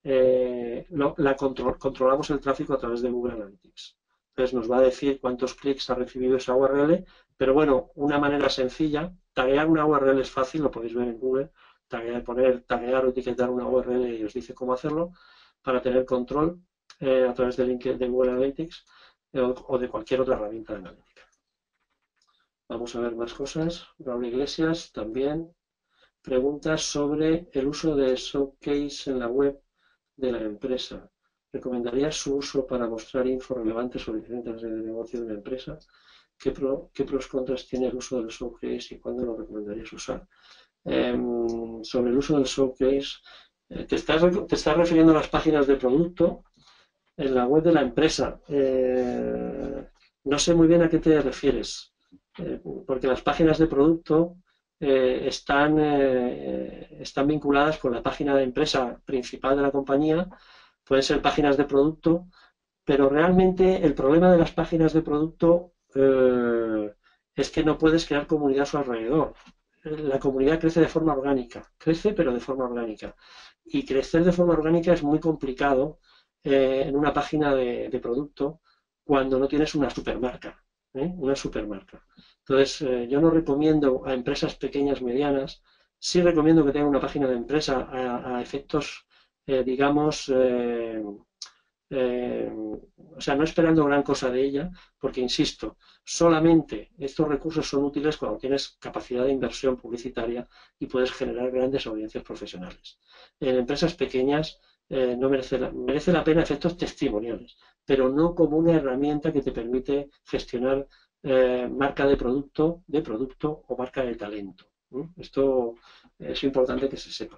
eh, lo, la control, controlamos el tráfico a través de Google Analytics. Entonces nos va a decir cuántos clics ha recibido esa U R L, pero bueno, una manera sencilla, taguear una U R L es fácil, lo podéis ver en Google, taguear, poner, taguear o etiquetar una U R L y os dice cómo hacerlo, para tener control eh, a través de, link, de Google Analytics eh, o, o de cualquier otra herramienta de analítica. Vamos a ver más cosas. Raúl Iglesias también. Preguntas sobre el uso de Showcase en la web de la empresa. ¿Recomendarías su uso para mostrar info relevante sobre diferentes áreas de negocio de una empresa? ¿Qué, pro, qué pros contras tiene el uso del Showcase y cuándo lo recomendarías usar? Eh, sobre el uso del Showcase, eh, te, estás, te estás refiriendo a las páginas de producto en la web de la empresa. Eh, no sé muy bien a qué te refieres, eh, porque las páginas de producto Eh, están, eh, están vinculadas con la página de empresa principal de la compañía, pueden ser páginas de producto, pero realmente el problema de las páginas de producto eh, es que no puedes crear comunidad a su alrededor. La comunidad crece de forma orgánica, crece pero de forma orgánica. Y crecer de forma orgánica es muy complicado eh, en una página de, de producto cuando no tienes una supermarca, ¿eh? Una supermarca. Entonces, eh, yo no recomiendo a empresas pequeñas, medianas, sí recomiendo que tengan una página de empresa a, a efectos, eh, digamos, eh, eh, o sea, no esperando gran cosa de ella, porque, insisto, solamente estos recursos son útiles cuando tienes capacidad de inversión publicitaria y puedes generar grandes audiencias profesionales. En empresas pequeñas eh, no merece la, merece la pena efectos testimoniales, pero no como una herramienta que te permite gestionar eh, marca de producto, de producto o marca de talento. ¿Mm? Esto es importante que se sepa.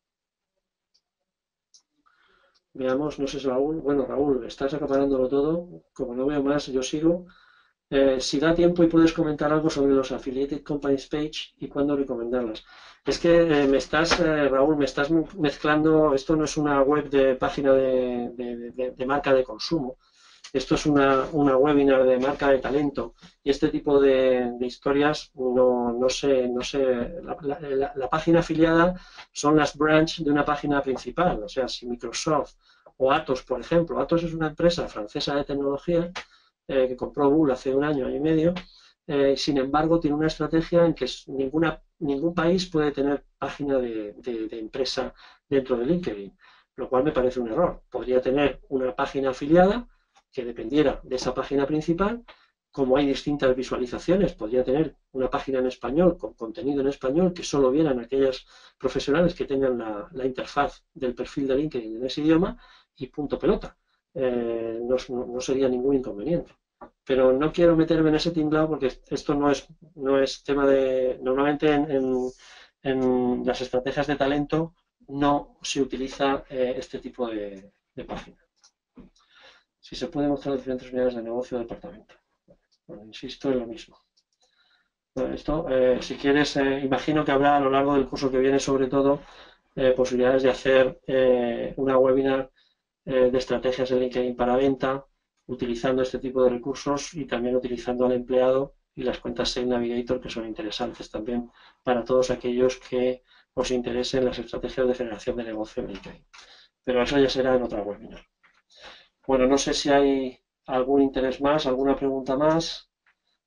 Veamos, no sé si Raúl. Bueno, Raúl, estás acaparándolo todo. Como no veo más, yo sigo. Eh, si da tiempo y puedes comentar algo sobre los Affiliated Companies Page y cuándo recomendarlas. Es que eh, me estás, eh, Raúl, me estás mezclando. Esto no es una web de página de, de, de, de marca de consumo. Esto es una, una webinar de marca de talento y este tipo de, de historias no, no sé, no sé, la, la, la página afiliada son las branch de una página principal, o sea, si Microsoft o Atos, por ejemplo, Atos es una empresa francesa de tecnología eh, que compró Google hace un año, año y medio, eh, sin embargo tiene una estrategia en que ninguna, ningún país puede tener página de, de, de empresa dentro de LinkedIn, lo cual me parece un error. Podría tener una página afiliada que dependiera de esa página principal. Como hay distintas visualizaciones, podría tener una página en español con contenido en español que solo vieran aquellos profesionales que tengan la, la interfaz del perfil de LinkedIn en ese idioma y punto pelota. Eh, no, no sería ningún inconveniente. Pero no quiero meterme en ese tinglado porque esto no es, no es tema de... Normalmente en, en, en las estrategias de talento no se utiliza eh, este tipo de, de página. Si se puede mostrar diferentes unidades de negocio o departamento. Bueno, insisto en lo mismo. Bueno, esto, eh, si quieres, eh, imagino que habrá a lo largo del curso que viene, sobre todo, eh, posibilidades de hacer eh, una webinar eh, de estrategias de LinkedIn para venta, utilizando este tipo de recursos y también utilizando al empleado y las cuentas Sales Navigator, que son interesantes también para todos aquellos que os interesen las estrategias de generación de negocio en LinkedIn. Pero eso ya será en otra webinar. Bueno, no sé si hay algún interés más, alguna pregunta más.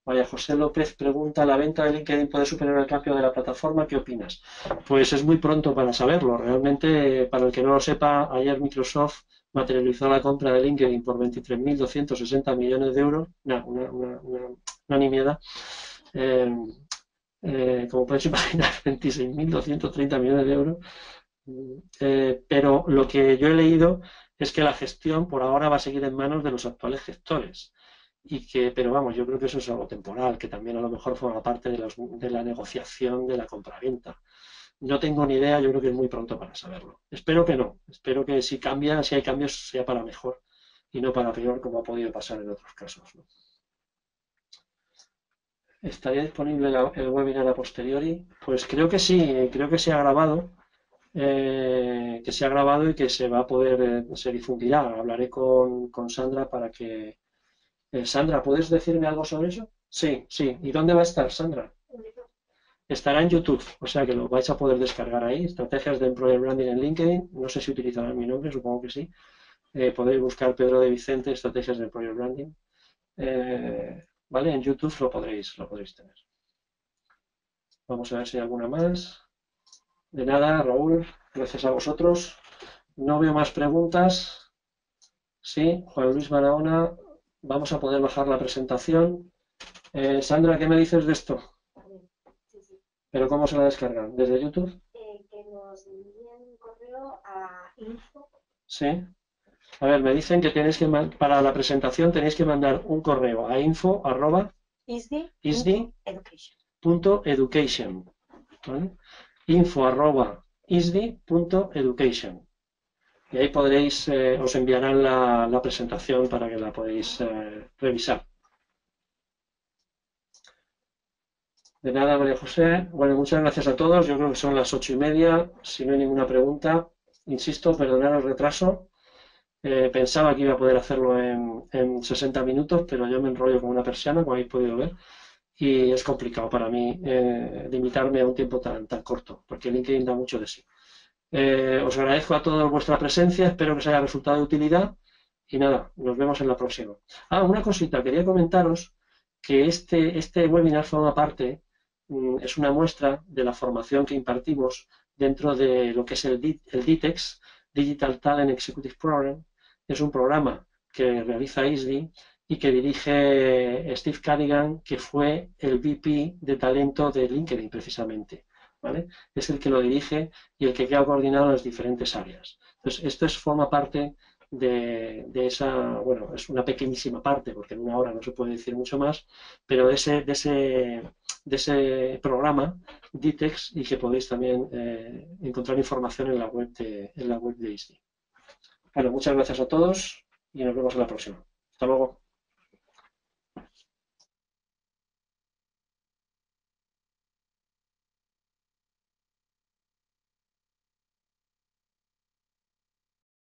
María José López pregunta, ¿la venta de LinkedIn puede superar el cambio de la plataforma? ¿Qué opinas? Pues es muy pronto para saberlo. Realmente, para el que no lo sepa, ayer Microsoft materializó la compra de LinkedIn por veintitrés mil doscientos sesenta millones de euros, una, una, una, una, una nimiedad. Eh, eh, como podéis imaginar, veintiséis mil doscientos treinta millones de euros. Eh, pero lo que yo he leído es que la gestión por ahora va a seguir en manos de los actuales gestores. Y que, pero vamos, yo creo que eso es algo temporal, que también a lo mejor forma parte de, los, de la negociación de la compraventa. No tengo ni idea, yo creo que es muy pronto para saberlo. Espero que no, espero que si cambia, si hay cambios, sea para mejor y no para peor, como ha podido pasar en otros casos, ¿no? ¿Estaría disponible la, el webinar a posteriori? Pues creo que sí, creo que se ha grabado, eh, que se ha grabado y que se va a poder, eh, se difundirá. Hablaré con, con Sandra para que... Eh, Sandra, ¿puedes decirme algo sobre eso? Sí, sí. ¿Y dónde va a estar, Sandra? Estará en YouTube, o sea que lo vais a poder descargar ahí. Estrategias de Employer Branding en LinkedIn. No sé si utilizarán mi nombre, supongo que sí. Eh, podéis buscar Pedro de Vicente, Estrategias de Employer Branding. Eh, ¿Vale? En YouTube lo podréis, lo podréis tener. Vamos a ver si hay alguna más. De nada, Raúl, gracias a vosotros. No veo más preguntas. Sí, Juan Luis Barahona, vamos a poder bajar la presentación. Eh, Sandra, ¿qué me dices de esto? Sí, sí. ¿Pero cómo se la descargan? ¿Desde YouTube? Eh, que nos envíen un correo a info. Sí. A ver, me dicen que tenéis que, para la presentación tenéis que mandar un correo a info arroba isdi.education. ¿Vale? Info arroba isdi.education. Y ahí podréis, eh, os enviarán la, la presentación para que la podáis eh, revisar. De nada, María José. Bueno, muchas gracias a todos. Yo creo que son las ocho y media. Si no hay ninguna pregunta, insisto, perdonad el retraso. Eh, pensaba que iba a poder hacerlo en, en sesenta minutos, pero yo me enrollo como una persiana, como habéis podido ver. Y es complicado para mí eh, limitarme a un tiempo tan, tan corto, porque LinkedIn da mucho de sí. Eh, os agradezco a todos vuestra presencia, espero que os haya resultado de utilidad y nada, nos vemos en la próxima. Ah, una cosita, quería comentaros que este, este webinar forma parte, mm, es una muestra de la formación que impartimos dentro de lo que es el, el DITEX, Digital Talent Executive Program. Es un programa que realiza I S D I y que dirige Steve Cadigan, que fue el V P de talento de LinkedIn precisamente. ¿Vale? Es el que lo dirige y el que queda coordinado las diferentes áreas. Entonces, esto es, forma parte de, de esa, bueno, es una pequeñísima parte, porque en una hora no se puede decir mucho más, pero de ese, de ese, de ese programa DITEX y que podéis también eh, encontrar información en la web de, en la web de I S D I. Bueno, muchas gracias a todos y nos vemos en la próxima. Hasta luego.